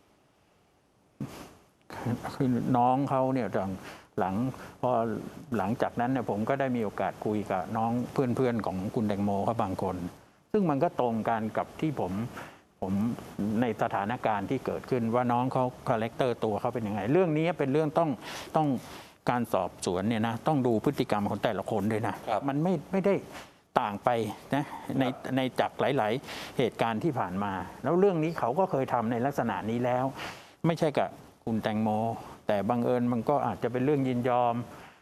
คือน้องเขาเนี่ยหลังพอหลังจากนั้นเนี่ยผมก็ได้มีโอกาสคุยกับน้องเพื่อนๆของคุณแตงโมเขาบางคนซึ่งมันก็ตรงกันกับที่ผมผมในสถานการณ์ที่เกิดขึ้นว่าน้องเขาคาแรคเตอร์ตัวเขาเป็นยังไงเรื่องนี้เป็นเรื่องต้องต้องการสอบสวนเนี่ยนะต้องดูพฤติกรรมของแต่ละคนด้วยนะมันไม่ไม่ได้ต่างไปนะในในจากหลายๆเหตุการณ์ที่ผ่านมาแล้วเรื่องนี้เขาก็เคยทำในลักษณะนี้แล้วไม่ใช่กับคุณแตงโมแต่บังเอิญมันก็อาจจะเป็นเรื่องยินยอม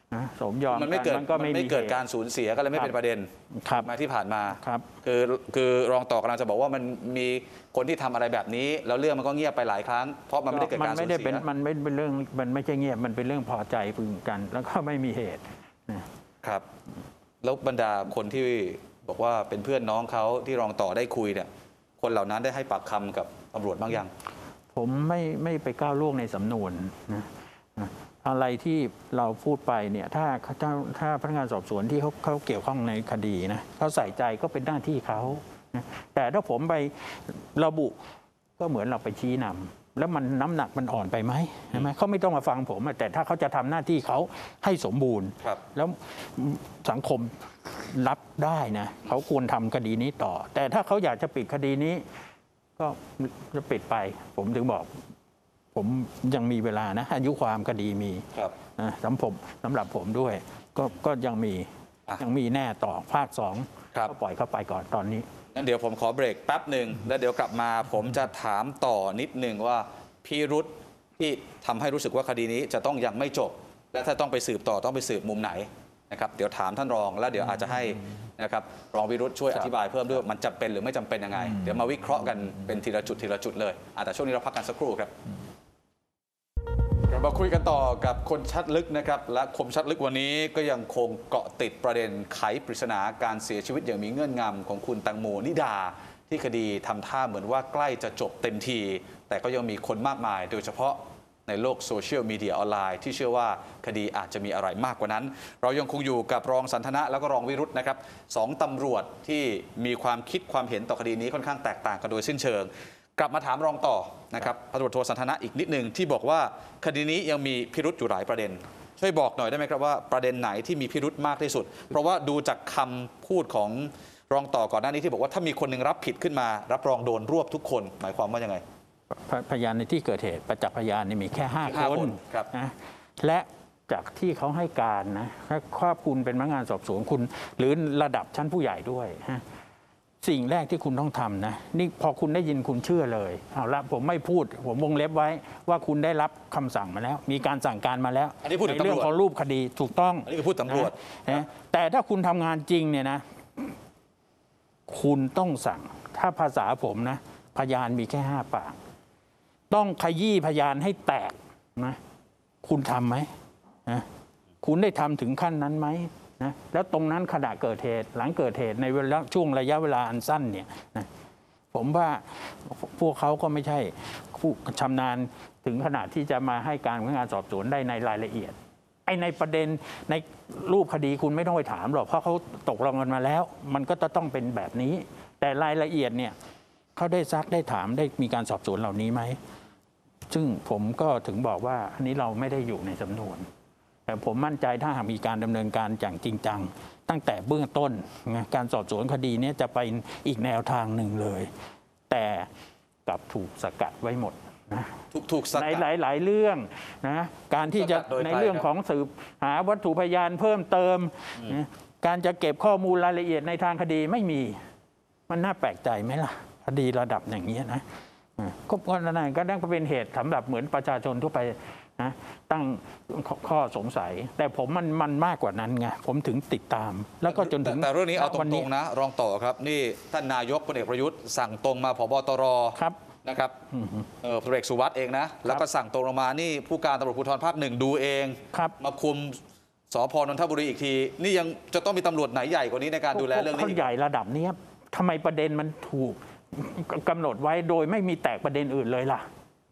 นะสมยอมมันไม่เกิดมันก็มันไม่ไม่มีเกิดหตุการสูญเสียก็เลยไม่เป็นประเด็นครับมาที่ผ่านมาครับคือคือรองต่อกำลังจะบอกว่ามันมีคนที่ทำอะไรแบบนี้ แล้วเรื่องมันก็เงียบไปหลายครั้งเพราะมันไม่ได้เกิดมัการนสูไม่ญได้เสีเป็นยมันไม่เป็นเรื่องมันไม่ใช่เงียบมันเป็นเรื่องพอใจพึงกัน แล้วก็ไม่มีเหตุนะครับแล้วบรรดาคนที่บอกว่าเป็นเพื่อนน้องเขาที่รองต่อได้คุยเนี่ยคนเหล่านั้นได้ให้ปากคำกับตำรวจบ้างยังผมไม่ไม่ไปก้าวล่วงในสำนวนนะนะอะไรที่เราพูดไปเนี่ยถ้าถ้าถ้าพนักงานสอบสวนที่เขาเขาเกี่ยวข้องในคดีนะเขาใส่ใจก็เป็นหน้าที่เขานะแต่ถ้าผมไประบุก็เหมือนเราไปชี้นำแล้วมันน้ำหนักมันอ่อนไปไหมใช่ไหมเขาไม่ต้องมาฟังผมแต่ถ้าเขาจะทำหน้าที่เขาให้สมบูรณ์ครับแล้วสังคมรับได้นะเขาควรทำคดีนี้ต่อ แต่ถ้าเขาอยากจะปิดคดีนี้ ก็จะปิดไป ผมถึงบอก ผมยังมีเวลานะอายุความคดีมีครับนะสำหรับผมสำหรับผมด้วย ก็ก็ยังมีอ่ะยังมีแน่ต่อภาคสองครับก็ปล่อยเข้าไปก่อนตอนนี้งั้นเดี๋ยวผมขอเบรกแป๊บหนึ่งแล้วเดี๋ยวกลับมาผมจะถามต่อนิดหนึ่งว่าพิรุษที่ทำให้รู้สึกว่าคดีนี้จะต้องยังไม่จบ และถ้าต้องไปสืบต่อต้องไปสืบมุมไหนนะครับเดี๋ยวถามท่านรองแล้วเดี๋ยวอาจจะให้นะครับรองวิรุธช่วยอธิบายเพิ่มด้วยมันจำเป็นหรือไม่จำเป็นยังไง เดี๋ยวมาวิเคราะห์กันเป็นทีละจุดทีละจุดเลยอ่ะแต่ช่วงนี้เราพักกันสักครู่ครับเรามาคุยกันต่อกับคนชัดลึกนะครับและคมชัดลึกวันนี้ก็ยังคงเกาะติดประเด็นไขปริศนาการเสียชีวิตอย่างมีเงื่อนงำของคุณแตงโมนิดา ที่คดีทำท่าเหมือนว่าใกล้จะจบเต็มที แต่ก็ยังมีคนมากมาย โดยเฉพาะในโลกโซเชียลมีเดียออนไลน์ที่เชื่อว่าคดีอาจจะมีอะไรมากกว่านั้น เรายังคงอยู่กับรองสันทนะแล้วก็รองวิรุธนะครับสองตำรวจที่มีความคิดความเห็นต่อคดีนี้ค่อนข้างแตกต่างกันโดยสิ้นเชิง กลับมาถามรองต่อนะครับพันตำรวจโทสันทนะอีกนิดหนึ่งที่บอกว่าคดีนี้ยังมีพิรุษอยู่หลายประเด็น ช่วยบอกหน่อยได้ไหมครับว่าประเด็นไหนที่มีพิรุษมากที่สุด เพราะว่าดูจากคำพูดของรองต่อก่อนหน้านี้ที่บอกว่าถ้ามีคนหนึ่งรับผิดขึ้นมา รับรองโดนรวบทุกคน หมายความว่ายังไงพพยานในที่เกิดเหตุประจักษ์พยานนี่มีแค่ห้าห้าคคน นครับนะและจากที่เขาให้การนะถ้าครอบคุณเป็นพนักงานสอบสวนคุณ หรือระดับชั้นผู้ใหญ่ด้วยฮะสิ่งแรกที่คุณต้องทำนะนี่พอคุณได้ยินคุณเชื่อเลยเอาละผมไม่พูด ผมวงเล็บไว้ว่าคุณได้รับคำสั่งมาแล้ว มีการสั่งการมาแล้วอันนี้พูดถึงในเรื่องตำรวจของรูปคดีถูกต้องอันนี้คือพูดตำรวจนะนะแต่ถ้าคุณทำงานจริงเนี่ยนะ คุณต้องสั่ง ถ้าภาษาผมนะ พยานมีแค่ห้าปาก ต้องขยี้พยานให้แตกนะคุณทำไหมนะคุณได้ทำถึงขั้นนั้นไหมนะแล้วตรงนั้นขณะเกิดเหตุหลังเกิดเหตุในเวลาช่วงระยะเวลาอันสั้นเนี่ยนะผมว่าพวกเขาก็ไม่ใช่ผู้ชำนาญถึงขนาดที่จะมาให้การพนักงานสอบสวนได้ในรายละเอียดไอ้ในประเด็นในรูปคดีคุณไม่ต้องไปถามหรอกเพราะเขาตกลงกันมาแล้ว มันก็จะต้องเป็นแบบนี้ แต่รายละเอียดเนี่ยเขาได้ซักได้ถามได้มีการสอบสวนเหล่านี้ไหมซึ่งผมก็ถึงบอกว่าอันนี้เราไม่ได้อยู่ในสำนวน แต่ผมมั่นใจถ้าหากมีการดำเนินการอย่างจริงจังตั้งแต่เบื้องต้นนะการสอบสวนคดีนี้จะไปอีกแนวทางหนึ่งเลย แต่กลับถูกสกัดไว้หมดนะถูกถูกสในกัดหลาย ๆ เรื่องนะการที่จะสกัดโดยใครในเรื่องของสืบหาวัตถุพยานเพิ่มเติมนะการจะเก็บข้อมูลรายละเอียดในทางคดีไม่มีมันน่าแปลกใจไหมล่ะคดีระดับอย่างนี้นะอ่าก็ก็นั่นก็นั่นก็เป็นเหตุสำหรับเหมือนประชาชนทั่วไปนะตั้งขข้อสงสัย แต่ผมมันมันมากกว่านั้นไงผมถึงติดตาม แล้วก็จนถึงแต่แต่เรื่องนี้เอาตวันรงๆนะรองต่อครับ นี่ท่านนายกพลเอกประยุทธ์สั่งตรงมาผบตรครับนะครับเออพลเอกสุวัสด์เองนะ แล้วก็สั่งตรงลงมานี่ผู้การตำรวจภูธรภาคหนึ่งดูเองครับมาคุมสพนนทบุรีอีกที นี่ยังจะต้องมีตำรวจไหนใหญ่กว่านี้ในการดูแลเรื่องนี้เขาอีกใหญ่ระดับเนี้ยทำไมประเด็นมันถูกกำหนดไว้โดยไม่มีแตกประเด็นอื่นเลยล่ะ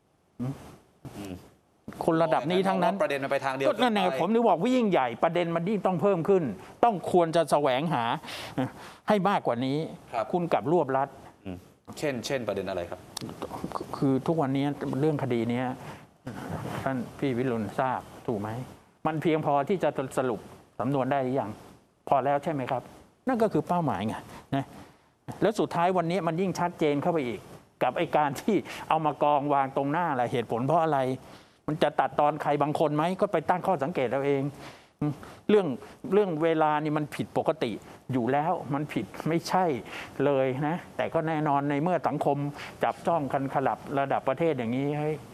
คนระดับนี้ทั้งนั้นประเด็นมันไปทางเดียวก็นั่นไงเกิไปผมนึกบอกว่ายิ่งใหญ่ประเด็นมันยิ่งต้องเพิ่มขึ้น ต้องควรจะแสวงหาให้มากกว่านี้ครับคุณกลับรวบรัดอืมเช่น เช่นประเด็นอะไรครับคือทุกวันนี้เรื่องคดีเนี้ยท่านพี่วิรุณทราบถูกไหมมันเพียงพอที่จะสรุปสำนวนได้หรือยังพอแล้วใช่ไหมครับ นั่นก็คือเป้าหมายไงนะแล้วสุดท้ายวันนี้มันยิ่งชัดเจนเข้าไปอีก กับไอการที่เอามากองวางตรงหน้าแหละเหตุผลเพราะอะไร มันจะตัดตอนใครบางคนไหมก็ไปตั้งข้อสังเกตเอาเองอืมเรื่องเรื่องเวลานี่มันผิดปกติอยู่แล้วมันผิดไม่ใช่เลยนะแต่ก็แน่นอนในเมื่อสังคมจับจ้องกันขลับระดับประเทศอย่างนี้ให้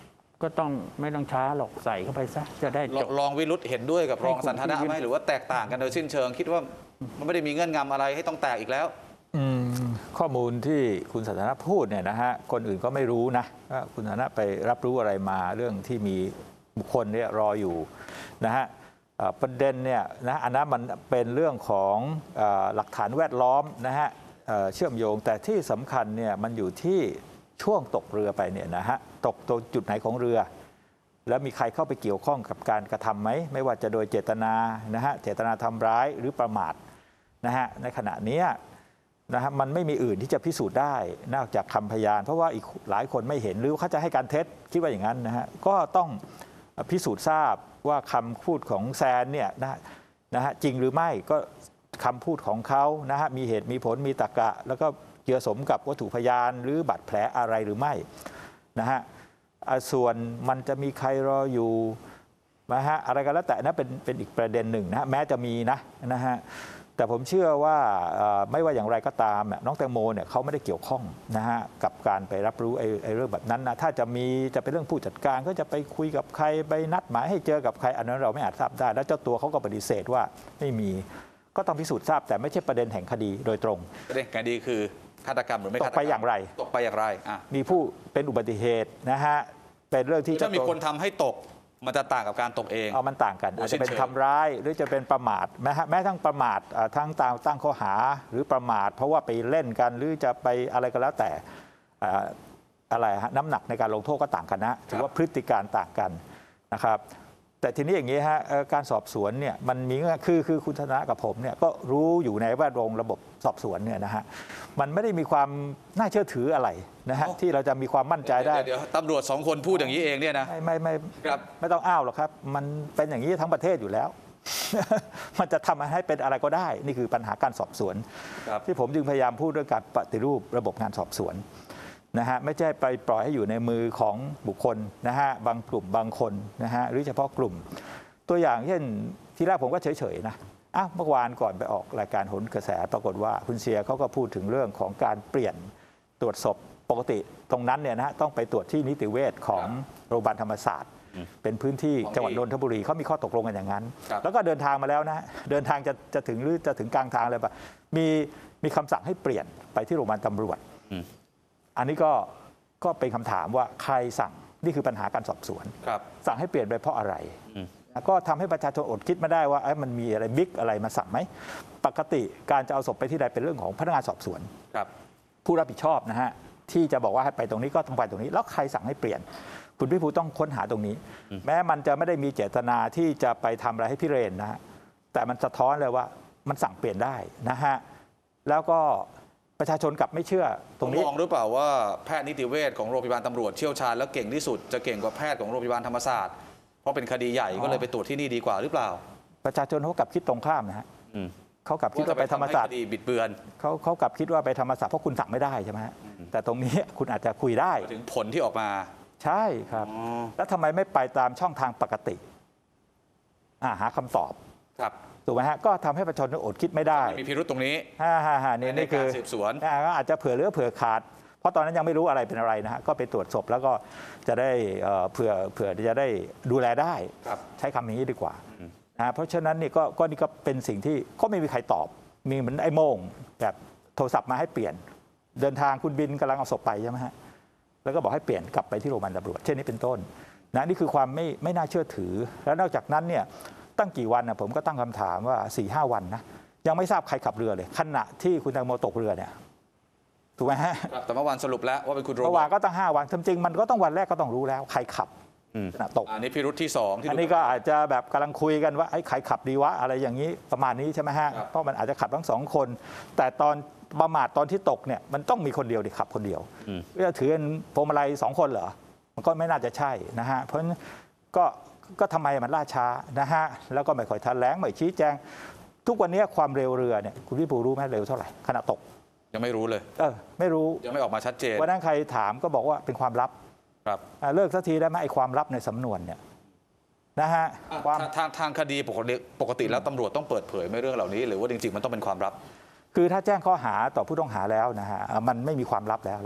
ก็ต้องไม่ต้องช้าหรอกใส่เข้าไปซะจะได้จบรองวิรุธเห็นด้วยกับรองให้คุณสันทนะพี่ไหมหรือว่าแตกต่างกันโดยสิ้นเชิง คิดว่ามันไม่ได้มีเงื่อนงำอะไรให้ต้องแตกอีกแล้วอืมข้อมูลที่คุณสันทนะพูดเนี่ยนะฮะคนอื่นก็ไม่รู้นะว่าคุณสันทนะไปรับรู้อะไรมาเรื่องที่มีบุคคลเนี่ยรออยู่นะฮะเอ่อประเด็นเนี่ยนะอันนั้นมันเป็นเรื่องของเอ่อหลักฐานแวดล้อมนะฮะเอ่อเชื่อมโยงแต่ที่สำคัญเนี่ยมันอยู่ที่ช่วงตกเรือไปเนี่ยนะฮะตกตรงจุดไหนของเรือ แล้วมีใครเข้าไปเกี่ยวข้องกับการกระทำไหมไม่ว่าจะโดยเจตนานะฮะเจตนาทำร้ายหรือประมาทนะฮะในขณะเนี้ยนะฮะมันไม่มีอื่นที่จะพิสูจน์ได้นอกจากคำพยานเพราะว่าอีกหลายคนไม่เห็นหรือเขาจะให้การเท็จคิดว่าอย่างนั้นนะฮะก็ต้องพิสูจน์ทราบว่าคำพูดของแซนเนี่ยนะนะฮะจริงหรือไม่ก็คำพูดของเขานะฮะมีเหตุมีผลมีตรรกะแล้วก็เกี่ยวสมกับวัตถุพยานหรือบาดแผลอะไรหรือไม่นะฮะอ่าส่วนมันจะมีใครรออยู่นะฮะอะไรก็แล้วแต่นะเป็นเป็นอีกประเด็นหนึ่งนะฮะแม้จะมีนะนะฮะแต่ผมเชื่อว่าเอ่อไม่ว่าอย่างไรก็ตามเนี่ยน้องแตงโมเนี่ยเขาไม่ได้เกี่ยวข้องนะฮะกับการไปรับรู้ไอ้ไอ้เรื่องแบบนั้นนะถ้าจะมีจะเป็นเรื่องผู้จัดการก็จะไปคุยกับใครไปนัดหมายให้เจอกับใครอันนั้นเราไม่อาจทราบได้แล้วเจ้าตัวเขาก็ปฏิเสธว่าไม่มีก็ต้องพิสูจน์ทราบแต่ไม่ใช่ประเด็นแห่งคดีโดยตรงประเด็นคดีคือฆาตกรรมหรือไม่ตฆาก ตกรรมไปอย่างไรตกไปอย่างไรอ่ะมีผู้เป็นอุบัติเหตุนะฮะเป็นเรื่องที่ถ้ามีเจ้าตัวคนทำให้ตกมันจะต่างกับการตกเองเอามันต่างกันโดยอาจจะเป็นสิ้นเชิงทำร้ายหรือจะเป็นประมาทแม้ฮะแม้ทั้งประมาทอ่าทั้งตามตั้งข้อหาหรือประมาท เพราะว่าไปเล่นกันหรือจะไปอะไรก็แล้วแต่อ่าอะไรฮะน้ำหนักในการลงโทษก็ต่างกันนะถือว่าพฤติการต่างกันนะครับแต่ทีนี้อย่างนี้ฮะเอ่อการสอบสวนเนี่ยมันมีเงื่อนคือคือคุณธนะกับผมเนี่ยก็รู้อยู่ในแวดวงระบบสอบสวนเนี่ยนะฮะมันไม่ได้มีความน่าเชื่อถืออะไรนะฮะที่เราจะมีความมั่นใจได้เดี๋ยวตำรวจสองคนพูดอย่างนี้เองเนี่ยนะไม่ไม่ไม่ครับไม่ต้องอ้าวหรอกครับ มันเป็นอย่างนี้ทั้งประเทศอยู่แล้ว มันจะทำให้เป็นอะไรก็ได้ นี่คือปัญหาการสอบสวนครับที่ผมจึงพยายามพูดเรื่องการปฏิรูประบบงานสอบสวนนะฮะไม่ใช่ไปปล่อยให้อยู่ในมือของบุคคลนะฮะบางกลุ่มบางคนนะฮะหรือเฉพาะกลุ่ม ตัวอย่างเช่นที่แรกผมก็เฉยๆนะอ้าวเมื่อวานก่อนไปออกรายการโหนกระแสปรากฏว่าคุณเชียร์เขาก็พูดถึงเรื่องของการเปลี่ยนตรวจศพปกติตรงนั้นเนี่ยนะฮะต้องไปตรวจที่นิติเวชของโรงพยาบาลธรรมศาสตร์ เป็นพื้นที่จังหวัดนนทบุรีเขามีข้อตกลงกันอย่างนั้นครับแล้วก็เดินทางมาแล้วนะเดินทางจะจะถึงหรือจะถึงกลางทางเลยปะมีมีคำสั่งให้เปลี่ยนไปที่โรงพยาบาลตำรวจอืมอันนี้ก็ก็เป็นคำถามว่าใครสั่งนี่คือปัญหาการสอบสวนครับสั่งให้เปลี่ยนไปเพราะอะไรอืมก็ทำให้ประชาชนอดคิดไม่ได้ว่าเอ้ยมันมีอะไรบิ๊กอะไรมาสั่งไหมปกติการจะเอาศพไปที่ใดเป็นเรื่องของพนักงานสอบสวนครับผู้รับผิดชอบนะฮะที่จะบอกว่าให้ไปตรงนี้ก็ต้องไปตรงนี้ แล้วใครสั่งให้เปลี่ยน คุณพิภูต้องค้นหาตรงนี้ แม้มันจะไม่ได้มีเจตนาที่จะไปทำอะไรให้พิเรนนะฮะแต่มันสะท้อนเลยว่ามันสั่งเปลี่ยนได้นะฮะแล้วก็ประชาชนกลับไม่เชื่อตรงนี้มองหรือเปล่าว่าแพทย์นิติเวชของโรงพยาบาลตำรวจเชี่ยวชาญแล้วเก่งที่สุดจะเก่งกว่าแพทย์ของโรงพยาบาลธรรมศาสตร์เพราะเป็นคดีใหญ่ก็เลยไปตรวจที่นี่ดีกว่าหรือเปล่าประชาชนเขากลับคิดตรงข้ามนะฮะอืมเขากลับคิดว่าไปธรรมศาสตร์คดีบิดเบือนเขาเขากลับคิดว่าไปธรรมศาสตร์เพราะคุณสั่งไม่ได้ใช่ไหมฮะแต่ตรงนี้คุณอาจจะคุยได้ถึงผลที่ออกมาใช่ครับอ๋อแล้วทำไมไม่ไปตามช่องทางปกติอ่าหาคำตอบครับถูกไหมฮะก็ทำให้ประชาชนอดคิดไม่ได้มีพิรุษตรงนี้ฮ่าฮ่าฮ่านี่ในนี่คืการอสืบสวนอ่าก็อาจจะเผื่อเหลือเผื่อขาด เพราะตอนนั้นยังไม่รู้อะไรเป็นอะไรนะฮะก็ไปตรวจศพแล้วก็จะได้เอ่อเผื่อเผื่อจะได้ดูแลได้ครับใช้คำนี้ดีกว่านะฮะเพราะฉะนั้นนี่ก็ก็นี่ก็เป็นสิ่งที่ก็ไม่มีใครตอบ มีเหมือนไอ้โม่งแบบโทรศัพท์มาให้เปลี่ยน เดินทางคุณบินกำลังเอาศพไปใช่ไหมฮะแล้วก็บอกให้เปลี่ยนกลับไปที่โรงพยาบาลตำรวจเช่นนี้เป็นต้นนะนี่คือความไม่ไม่น่าเชื่อถือ แล้วนอกจากนั้นเนี่ยตั้งกี่วันนะผมก็ตั้งคำถามว่าสี่ห้าวันนะยังไม่ทราบใครขับเรือเลยขณะที่คุณแตงโมตกเรือเนี่ยถูกไหมฮะครับแต่เมื่อวานสรุปแล้วว่าเป็นคุณโรเมื่อเบิวานร์ตก็ตั้งห้าวันจริงๆมันก็ต้องวันแรกก็ต้องรู้แล้วใครขับอืมขณะตกอันนี้พิรุษที่สองที่อันนี้ก็อาจจะแบบกำลังคุยกันว่าไอ้ใครขับดีวะอะไรอย่างนี้ประมาณนี้ใช่ไหมฮะครับเพราะมันอาจจะขับทั้งสองคน แต่ตอนประมาทตอนที่ตกเนี่ยมันต้องมีคนเดียวดิขับคนเดียวอืมจะถือพวงมาลัยสองคนเหรอมันก็ไม่น่าจะใช่นะฮะเพราะฉะนั้นก็ก็ทำไมมันล่าช้านะฮะแล้วก็ไม่ค่อยแถลงไม่ชี้แจง ทุกวันนี้ความเร็วเรือเนี่ยคุณพี่ปูรู้ไหมเร็วเท่าไหร่ขณะตกยังไม่รู้เลยเออไม่รู้ยังไม่ออกมาชัดเจนวันนั้นใครถามก็บอกว่าเป็นความลับครับอ่ะเลิกสักทีได้ไหมไอ้ความลับในสำนวนเนี่ยนะฮะความทางทางทางคดีปกติปกติแล้วตำรวจต้องเปิดเผยไหม่เรื่องเหล่านี้ หรือว่าจริงๆมันต้องเป็นความลับคือถ้าแจ้งข้อหาต่อผู้ต้องหาแล้วนะฮะอ่ะมันไม่มีความลับแล้วล่ะ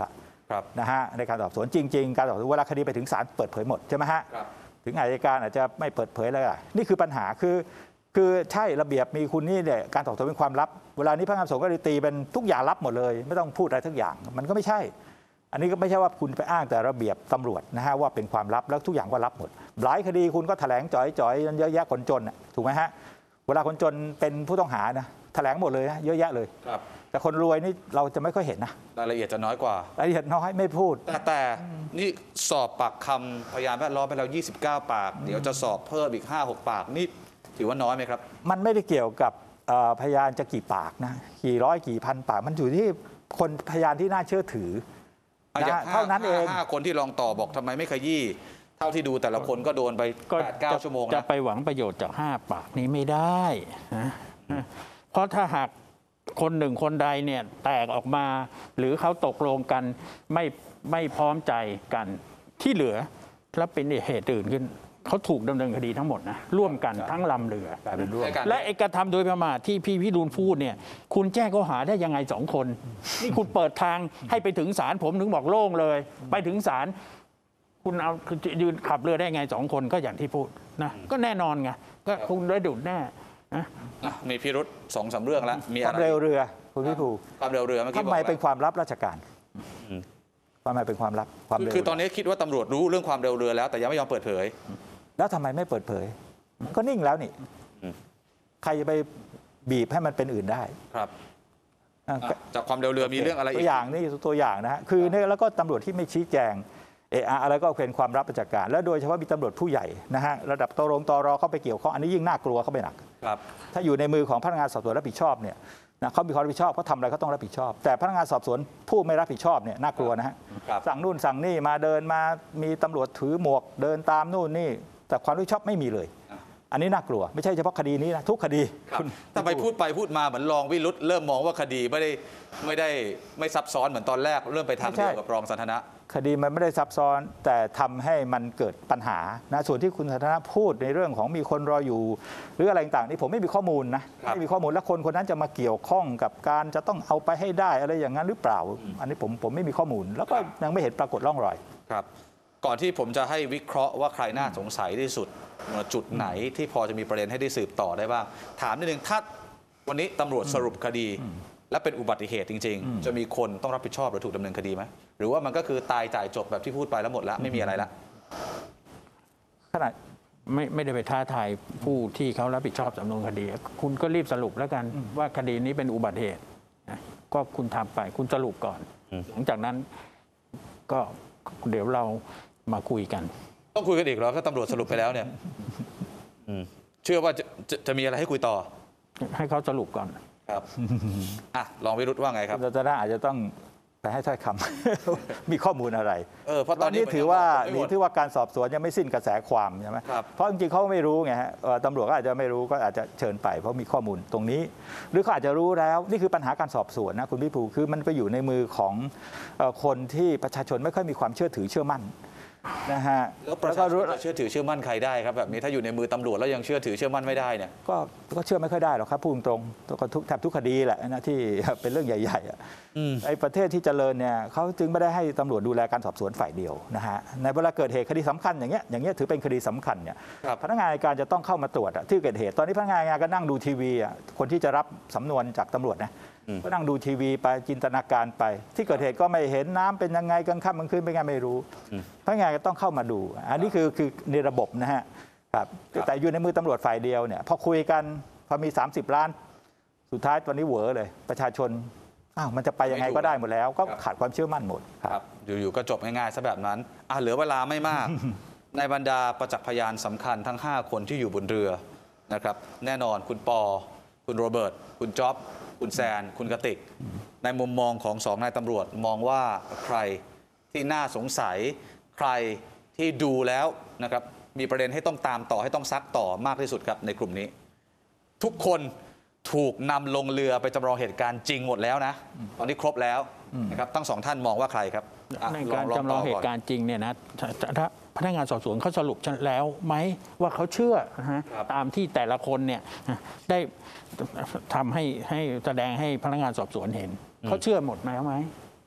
ครับนะฮะในการสอบสวนจริง ๆ การสอบสวนเวลาคดีไปถึงศาลเปิดเผยหมดใช่ไหมฮะครับถึงอัยการอาจจะไม่เปิดเผยเลยอะนี่คือปัญหาคือคือใช่ระเบียบมีคุณนี่เนี่ยการสอบสวนเป็นความลับเวลานี้พนักงานสอบสวนก็เลยตีเป็นทุกอย่างลับหมดเลยไม่ต้องพูดอะไรทุกอย่างมันก็ไม่ใช่ อันนี้ก็ไม่ใช่ว่าคุณไปอ้างแต่ระเบียบตำรวจนะฮะว่าเป็นความลับแล้วทุกอย่างก็ลับหมดหลายคดีคุณก็แถลงจ่อยๆเยอะแยะคนจนถูกไหมฮะเวลาคนจนเป็นผู้ต้องหานะแถลงหมดเลยนะเยอะแยะเลยครับแต่คนรวยนี่เราจะไม่ค่อยเห็นนะรายละเอียดจะน้อยกว่ารายละเอียดน้อยไม่พูดแต่แต่นี่สอบปากคำพยานแวดล้อมไปแล้วยี่สิบเก้าปาก เดี๋ยวจะสอบเพิ่มอีก ห้าหก ปากนี่ถือว่าน้อยไหมครับมันไม่ได้เกี่ยวกับเอ่อพยานจะกี่ปากนะกี่ร้อยกี่พันปากมันอยู่ที่คนพยานที่น่าเชื่อถืออ่ะอย่างนะเท่านั้นเองห้าคนที่ลองต่อบอกทำไมไม่ขยี้เท่าที่ดูแต่ละคนก็โดนไปก็แปดเก้าจะชั่วโมงจะนะไปหวังประโยชน์จากห้าปากนี้ไม่ได้นะเพราะถ้าหากคนหนึ่งคนใดเนี่ยแตกออกมา หรือเขาตกลงกันไม่ไม่พร้อมใจกันที่เหลือแล้วเป็นเหตุอื่นขึ้นเขาถูกดำเนินคดีทั้งหมดนะร่วมกันทั้งลำเรือกลายเป็นร่วมในการและเอกระทำโดยประมาทที่พี่พิรุณพูดเนี่ยคุณแจ้งข้อหาได้ยังไงสองคน นี่คุณเปิดทางให้ไปถึงศาลผมถึงบอกโล่งเลย ไปถึงศาลคุณเอาคือยืนขับเรือได้ไงสองคนก็อย่างที่พูดนะก็แน่นอนไงก็คุณได้ดุดแน่นะอ่ะมีพิรุษสองสามเรื่องแล้วมีคอะวามไรเร็วเรือคุณพิภูความเร็วเรือเมื่อกี้ทำบอกไมว่าเป็นความลับราชการทำไมเป็นความลับความคือเร็วคือตอนนี้คิดว่าตำรวจรู้เรื่องความเร็วเรือแล้วแต่ยังไม่ยอมเปิดเผยแล้วทำไมไม่เปิดเผยมันก็นิ่งแล้วนี่อืมใครจะไปบีบให้มันเป็นอื่นได้ครับอ่ะอ่ะจากความเร็วเรือมีเรื่องอะไรตัอีวกอย่างนี่ตัวอย่างนะฮะคือเนี่ยแล้วก็ตำรวจที่ไม่ชี้แจงเอออะไรก็เป็นความลับราชการ แล้วโดยเฉพาะมีตำรวจผู้ใหญ่นะฮะระดับตรงตรเข้าไปเกี่ยวข้องอันนี้ยิ่งน่ากลัวเข้าไปหนักครับถ้าอยู่ในมือของพนักงานสอบสวนรับผิดชอบเนี่ยนะเขามีความรับผิดชอบเขาทำอะไรเขาต้องรับผิดชอบ แต่พนักงานสอบสวนผู้ไม่รับผิดชอบเนี่ยน่ากลัวนะฮะครับสั่งนู่นสั่งนี่มาเดินมามีตำรวจถือหมวกเดินตามนู่นนี่แต่ความรับผิดชอบไม่มีเลย อันนี้น่ากลัวไม่ใช่เฉพาะคดีนี้นะทุกคดีครับคุณถ้าไปพูดไปพูดมาเหมือนรองวิรุธเริ่มมองว่าคดีไม่ได้ไม่ได้ไม่ซับซ้อนเหมือนตอนแรกเริ่มไปทางเดียวกับรองสันทนะคดีมันไม่ได้ซับซ้อนแต่ทำให้มันเกิดปัญหานะส่วนที่คุณสันทนะพูดในเรื่องของมีคนรออยู่ หรืออะไรต่างๆนี่ผมไม่มีข้อมูลนะครับ ไม่มีข้อมูลแล้วคนคนนั้นจะมาเกี่ยวข้องกับการจะต้องเอาไปให้ได้อะไรอย่างนั้นหรือเปล่า อันนี้ผมผมไม่มีข้อมูล แล้วก็ยังไม่เห็นปรากฏร่องรอยครับ ก่อนที่ผมจะให้วิเคราะห์ว่าใครน่าสงสัยที่สุดจุดไหนที่พอจะมีประเด็นให้ได้สืบต่อได้บ้างถามนิดนึงถ้าวันนี้ตำรวจสรุปคดี และเป็นอุบัติเหตุจริง ๆ จะมีคนต้องรับผิดชอบหรือถูกดำเนินคดีไหมหรือว่ามันก็คือตายจ่ายจบแบบที่พูดไปแล้วหมดแล้วไม่มีอะไรละขนาดไม่ไม่ได้ไปท้าทายผู้ที่เขารับผิดชอบสำนวนคดี คุณก็รีบสรุปแล้วกันว่าคดีนี้เป็นอุบัติเหตุนะก็คุณทำไปคุณสรุปก่อน หลังจากนั้นก็เดี๋ยวเรามาคุยกันต้องคุยกันอีกเหรอถ้าตำรวจสรุปไปแล้วเนี่ยอืมเชื่อว่าจะจะจะมีอะไรให้คุยต่อให้เขาสรุปก่อนครับ อ่ะลองวิรุธว่าไงครับคุณสันทนะอาจจะต้องไปให้ถ้อยคำ มีข้อมูลอะไรเออเพราะตตออน นนี้นี้ถือว่าไม่หมดถือว่าการสอบสวนยังไม่สิ้นกระแสความใช่ไหมครับเพราะจริงๆเขาไม่รู้ไงฮะเอ่อตำรวจก็อาจจะไม่รู้ก็อาจจะเชิญไป เพราะมีข้อมูลตรงนี้ หรือเขาอาจจะรู้แล้วนี่คือปัญหาการสอบสวนนะคุณพิภูคือมันไปอยู่ในมือของเอ่อคนที่ประชาชนไม่ค่อยมีความเชื่อถือเชื่อมั่นนะฮะแล้วประก็ชาชรู้นจะเชื่อถือเชื่อมั่นใครได้ครับแบบนี้ถ้าอยู่ในมือตำรวจแล้วยังเชื่อถือเชื่อมั่นไม่ได้เนี่ยก็ก็เชื่อไม่ค่อยได้หรอกครับพูดตรงๆก็ทุกแทบทุกคดีแหละนะที่ เป็นเรื่องใหญ่ๆอะอืมไอ้ประเทศที่เจริญเนี่ยเขาจึงไม่ได้ให้ตำรวจดูแลการสอบสวนฝ่ายเดียวนะฮะในเวลาเกิดเหตุคดีสำคัญอย่างเงี้ยอย่างเงี้ยถือเป็นคดีสำคัญเนี่ยครับพนักงานอัยการจะต้องเข้ามาตรวจอะที่เกิดเหตุตอนนี้พนักงานอัยการก็นั่งดูทีวีอะคนที่จะรับสำนวนจากตำรวจนะก็นั่งดูทีวีไปจินตนาการไป ที่เกิดเหตุก็ไม่เห็นน้ำเป็นยังไงกลางค่ำกลางคืนเป็นไงไม่รู้พนักงานก็ต้องเข้ามาดู อันนี้คือคือในระบบนะฮะครับแต่อยู่ในมือตำรวจฝ่ายเดียวเนี่ยพอคุยกันพอมีสามสิบล้าน สุดท้ายตอนนี้เหวอเลย ประชาชนอ้าวมันจะไปยังไงก็ได้หมดแล้ว ก็ขาดความเชื่อมั่นหมดคครัรับ บอยู่ๆก็จบง่ายๆซะแบบนั้นอ่ะเหลือเวลาไม่มาก ในบรรดาประจักษ์พยานสำคัญทั้ง ห้า คนที่อยู่บนเรือนะครับแน่นอนคุณปอ คุณโรเบิร์ตคุณจ๊อบ คุณแซน คุณกติก ในมุมมองของสองนายตำรวจมองว่าใครที่น่าสงสัยใครที่ดูแล้วนะครับมีประเด็นให้ต้องตามต่อให้ต้องซักต่อมากที่สุดครับในกลุ่มนี้ ทุกคนถูกนำลงเรือไปจำลองเหตุการณ์จริงหมดแล้วนะตอนนี้ครบแล้วนะครับทั้งสองท่านมองว่าใครครับอ่ะในการจำลองเหตุการณ์จริงเนี่ยนะถ้าถ้าพนักงานสอบสวนเขาสรุปแล้วไหมว่าเขาเชื่อนะฮะตามที่แต่ละคนเนี่ยได้ทำให้ให้แสดงให้พนักงานสอบสวนเห็นเขาเชื่อหมดไหมไหม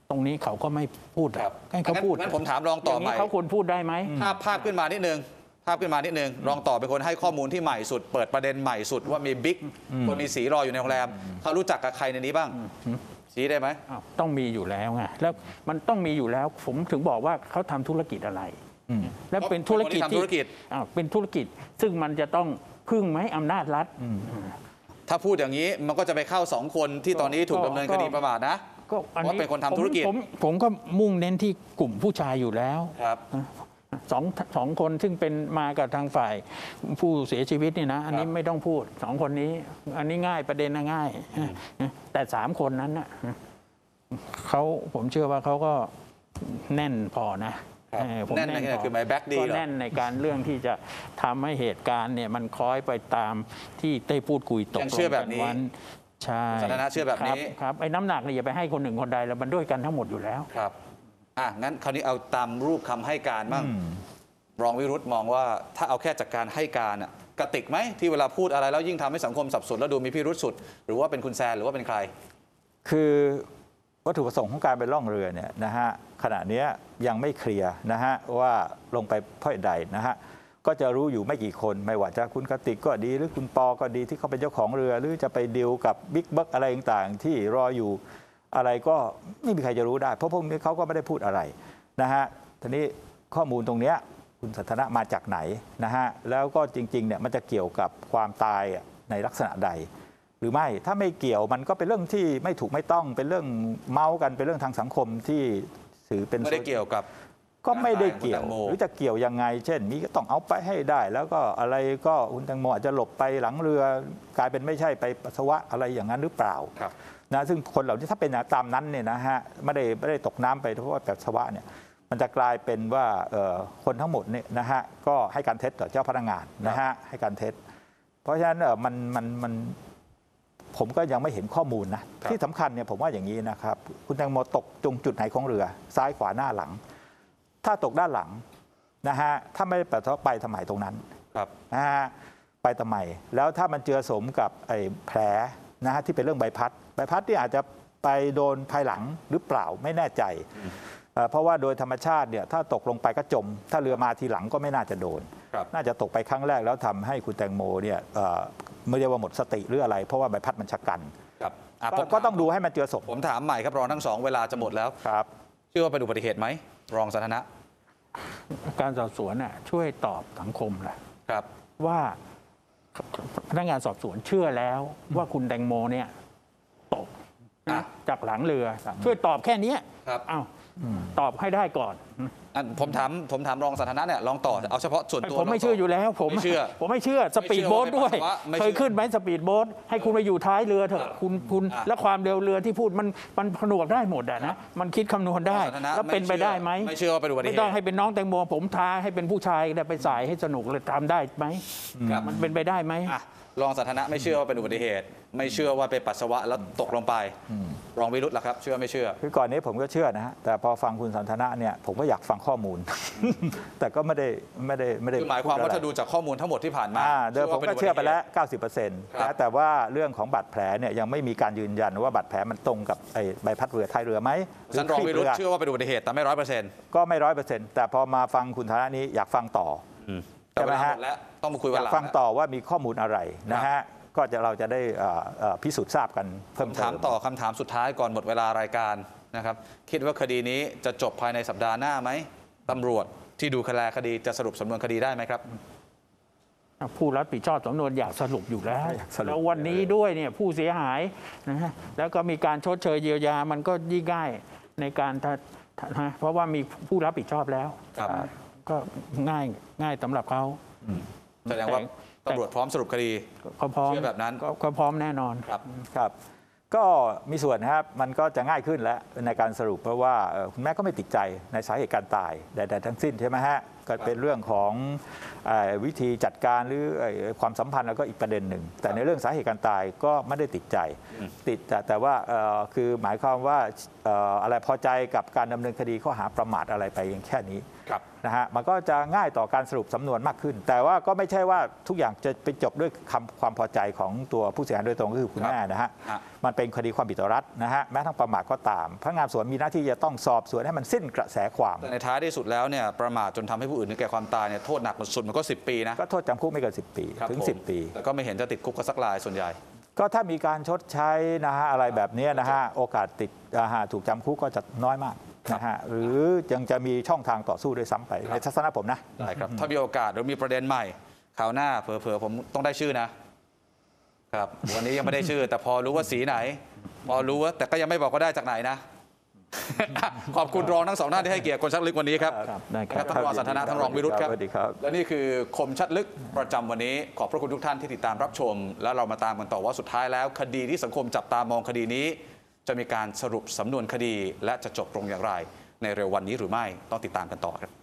ตรงนี้เขาก็ไม่พูดครับให้เขาพูดงั้นผมถามรองต่ออย่างใหม่นี้เขาควรพูดได้ไหมภาพภาพขึ้นมานิดนึงภาพขึ้นมานิดนึงรองต่อเป็นคนให้ข้อมูลที่ใหม่สุด เปิดประเด็นใหม่สุดว่ามีบิ๊กคนมีสีรออยู่ในโรงแรมเขารู้จักกับใครในนี้บ้างชี้ได้ไหมอ้าวต้องมีอยู่แล้วไงแล้วมันต้องมีอยู่แล้ว ผมถึงบอกว่าเขาทำธุรกิจอะไร แล้วเป็นธุรกิจเป็นคนที่ทำธุรกิจอ้าวเป็นธุรกิจ ซึ่งมันจะต้องพึ่งไหมอำนาจรัฐถ้าพูดอย่างนี้มันก็จะไปเข้าสองคนที่ตอนนี้ถูกดำเนินคดีประมาทนะก็อันนี้ว่าเป็นคนทำธุรกิจผมผมผมก็มุ่งเน้นที่กลุ่มผู้ชายอยู่แล้วครับสองสองคนซึ่งเป็นมากับทางฝ่ายผู้เสียชีวิตนี่นะ อันนี้ไม่ต้องพูดสองคนนี้ อันนี้ง่ายประเด็นนะง่าย แต่สามคนนั้นนะเขาผมเชื่อว่าเขาก็แน่นพอนะครับเออผมแน่นในที่ไหนคือหมายแบ็คดีเหรอก็แน่นในการเรื่องที่จะทำให้เหตุการณ์เนี่ยมันคล้อยไปตามที่ได้พูดคุยตกยังลเชื่อง แบบกันนี้วันใช่สถานะเชื่อแบบนี้ครับครับไอ้น้ำหนักเนี่ยอย่าไปให้คนหนึ่งคนใดแล้วมันด้วยกันทั้งหมดอยู่แล้วครับอ่ะงั้นคราวนี้เอาตามรูปคำให้การบ้างรองวิรุธมองว่าถ้าเอาแค่จากการให้การอะกระติกไหมที่เวลาพูดอะไรแล้วยิ่งทำให้สังคมสับสนแล้วดูมีพิรุษสุด หรือว่าเป็นคุณแซนหรือว่าเป็นใครคือวัตถุประสงค์ของการไปล่องเรือเนี่ยนะฮะขณะเนี้ยยังไม่เคลียร์นะฮะว่าลงไปเพราะเหตุใดนะฮะก็จะรู้อยู่ไม่กี่คนไม่ว่าจะคุณกติกก็ดีหรือคุณปอก็ดีที่เขาเป็นเจ้าของเรือ หรือจะไปดีลกับบิ๊กเบิกอะไรต่างๆที่รออยู่อะไรก็ไม่มีใครจะรู้ได้ เพราะพวกนี้เขาก็ไม่ได้พูดอะไรนะฮะทีนี้ข้อมูลตรงเนี้ยคุณสันทนะมาจากไหนนะฮะแล้วก็จริงๆเนี่ยมันจะเกี่ยวกับความตายในลักษณะใด หรือไม่ถ้าไม่เกี่ยวมันก็เป็นเรื่องที่ไม่ถูกไม่ต้องเป็นเรื่องเมาส์กันเป็นเรื่องทางสังคมที่ถือเป็นไม่ได้เกี่ยวกับก็ไม่ได้เกี่ยวคุณแตงโมหรือจะเกี่ยวยังไง เช่น มีก็ต้องเอาไปให้ได้ แล้วก็อะไรก็คุณแตงโมอาจจะหลบไปหลังเรือกลายเป็นไม่ใช่ไปปัสสาวะอะไรอย่างนั้นหรือเปล่าครับนะซึ่งคนเหล่านี้ถ้าเป็นตามนั้นเนี่ยนะฮะไม่ได้ไม่ได้ตกน้ำไปเพราะว่าปัสสาวะเนี่ยมันจะกลายเป็นว่าเอ่อคนทั้งหมดเนี่ยนะฮะก็ให้การเท็จต่อเจ้าพนักงานนะฮะให้การเท็จ เพราะฉะนั้นเออมันมันมันผมก็ยังไม่เห็นข้อมูลนะที่สำคัญเนี่ยผมว่าอย่างนี้นะครับคุณแตงโมตกตรงจุดไหนของเรือซ้ายขวาหน้าหลัง ถ้าตกด้านหลังนะฮะถ้าไม่ไปไปทำไมตรงนั้นครับนะฮะไปทำไมแล้วถ้ามันเจือสมกับไอ้แผลนะฮะที่เป็นเรื่องใบพัดใบพัดที่อาจจะไปโดนภายหลังหรือเปล่าไม่แน่ใจเอ่อเพราะว่าโดยธรรมชาติเนี่ยถ้าตกลงไปก็จม ถ้าเรือมาทีหลังก็ไม่น่าจะโดนครับน่าจะตกไปครั้งแรกแล้วทำให้คุณแตงโมเนี่ยเอ่อไม่เรียกว่าหมดสติหรืออะไร เพราะว่าใบพัดมันชะกันครับอ่ะก็ผมก็ต้องดูให้มันเจือสมผมถามใหม่ครับรองทั้งสองเวลาจะหมดแล้วครับเชื่อว่าเป็นอุบัติเหตุไหมรองสันทนะการสอบสวนน่ะช่วยตอบสังคมแหละครับว่าพนักงานสอบสวนเชื่อแล้วว่าคุณแตงโมเนี่ยตกอ่ะนะจากหลังเรือ ช่วยตอบแค่เนี้ยครับอ้าวตอบให้ได้ก่อนอันผมถามผมถามรองสันทนะเนี่ยลองต่อเอาเฉพาะส่วนตัวผมไม่เชื่ออยู่แล้ว ผมไม่เชื่อผมไม่เชื่อสปีดโบ๊ทด้วยไม่เชื่อว่าเป็นปัสสาวะไม่เชื่อเคยขึ้นไหมสปีดโบ๊ทให้คุณไปอยู่ท้ายเรือเถอะคุณคุณอ่ะและความเร็วเรือที่พูดมันมันผนวกได้หมดอะนะมันคิดคำนวณได้รองสันทนะแล้วเป็นไปได้ไหมไม่เชื่อว่าเป็นอุบัติเหไม่ตุต้องให้เป็นน้องแตงโมผมท้าให้เป็นผู้ชายได้ไปสายให้สนุกเลยทำได้ไหมครับมันเป็นไปได้ไหมอ่ะรองสันทนะไม่เชื่อว่าเป็นอุบัติเหตุ ไม่เชื่อว่าไปปัสสาวะแล้วตกลงไปรองวิรุธล่ะครับ เชื่อไม่เชื่อคือก่อนนี้ผมก็เชื่อนะฮะแต่พอฟังคุณสันทนะเนี่ยผมก็อยากฟังข้อมูล แต่ก็ไม่ได้ไม่ได้ไม่ได้คือหมายความว่าพูดอะไรถ้าดูจากข้อมูลทั้งหมดที่ผ่านมาอ่าเดิมผมก็เชื่อไปแล้ว เก้าสิบเปอร์เซ็นต์ครับนะแต่ว่าเรื่องของบาดแผลเนี่ยยังไม่มีการยืนยันว่าบาดแผลมันตรงกับไอ้ใบพัดเรือท้ายเรือไหมหฉันรองควิบรุธเรือเชื่อว่าเป็นอุบัติเหตุแต่ไม่ร้อยเปอร์เซ็นต์ก็ไม่ร้อยเปอร์เซ็นต์แต่พอมาฟังคุณธนานี้อยากฟังต่อแต่ใช่เวไหมลาฮะหมดแล้วต้องมาคุยอวันยากหลังฟังต่อว่ามีข้อมูลอะไรนะฮะก็จะเราจะได้เอ่อเอ่อพิสูจน์ทราบกันผเพิ่มมถามเติมต่อคำถามสุดท้ายก่อนหมดเวลารายการนะครับคิดว่าคดีนี้จะจบภายในสัปดาห์หน้าไหมตำรวจที่ดูคลคดีจะสรุปสำนวนคดีได้ไหมครับผู้รับผิดชอบสำนวนอยากสรุปอยู่แล้วอยากสรุปแล้ววันนี้ด้วยเนี่ยผู้เสียหายนะฮะแล้วก็มีการชดเชยเยียวยามันก็ยิ่งง่ายในการทะฮะเพราะว่ามีผู้รับผิดชอบแล้วครับก็ง่ายง่ายสำหรับเขาแสดงว่าแต่ตำรวจพร้อมสรุปคดีก็พร้อมเชื่อแบบนั้นก็ก็พร้อมแน่นอนครับครับก็มีส่วนนะครับมันก็จะง่ายขึ้นแล้วในการสรุปเพราะว่าเอ่อคุณแม่ก็ไม่ติดใจในสาเหตุการตายใดๆทั้งสิ้นใช่ไหมฮะก็เป็นเรื่องของเอ่อวิธีจัดการหรือเอ่อความสัมพันธ์แล้วก็อีกประเด็นหนึ่ง แต่ในเรื่องสาเหตุการตายก็ไม่ได้ติดใจติดแต่แต่ว่าเอ่อคือหมายความว่าเอ่ออะไรพอใจกับการดำเนินคดีข้อหาประมาทอะไรไปอย่างแค่นี้ครับนะฮะมันก็จะง่ายต่อการสรุปสำนวนมากขึ้น แต่ว่าก็ไม่ใช่ว่าทุกอย่างจะไปจบด้วยคำความพอใจของตัวผู้เสียหายโดยตรงก็คือคุณแม่นะฮะฮะมันเป็นคดีความผิดต่อรัฐนะฮะแม้ทั้งประมาทก็ตามพนักงานสอบสวนมีหน้าที่จะต้องสอบสวนให้มันสิ้นกระแสความแต่ในท้ายที่สุดแล้วเนี่ยประมาทจนทำให้ผู้อื่นถึงแก่ความตายเนี่ยโทษหนักสุดมันก็สิบปีนะก็โทษจำคุกไม่เกินสิบปีครับถึงผมสิบปีแต่ก็ไม่เห็นจะติดคุกกันสักรายส่วนใหญ่ก็ถ้ามีการชดใช้นะฮะอะไรแบบนี้นะฮะโอกาสติดนะฮะถูกจำคุกก็จะน้อยมากนะฮะหรือยังจะมีช่องทางต่อสู้ด้วยซ้ำไปในทัศนะผมนะได้ครับ ถ้ามีโอกาสหรือมีประเด็นใหม่คราวหน้าเผลอๆผมต้องได้ชื่อนะ ครับ วันนี้ยังไม่ได้ชื่อ แต่พอรู้ว่าสีไหน พอรู้ว่าแต่ก็ยังไม่บอกว่าได้จากไหนนะ ขอบคุณรองทั้งสองท่านที่ให้เกียรติคนชัดลึกวันนี้ครับครับได้ครับท่านรองสันทนาท่านรองวิรุธครับสวัสดีครับและนี่คือคมชัดลึกประจำวันนี้ ขอบพระคุณทุกท่านที่ติดตามรับชม และเรามาตามกันต่อว่าสุดท้ายแล้ว คดีที่สังคมจับตามองคดีนี้ จะมีการสรุปสำนวนคดี และจะจบลงอย่างไร ในเร็ววันนี้หรือไม่ต้องติดตามกันต่อครับ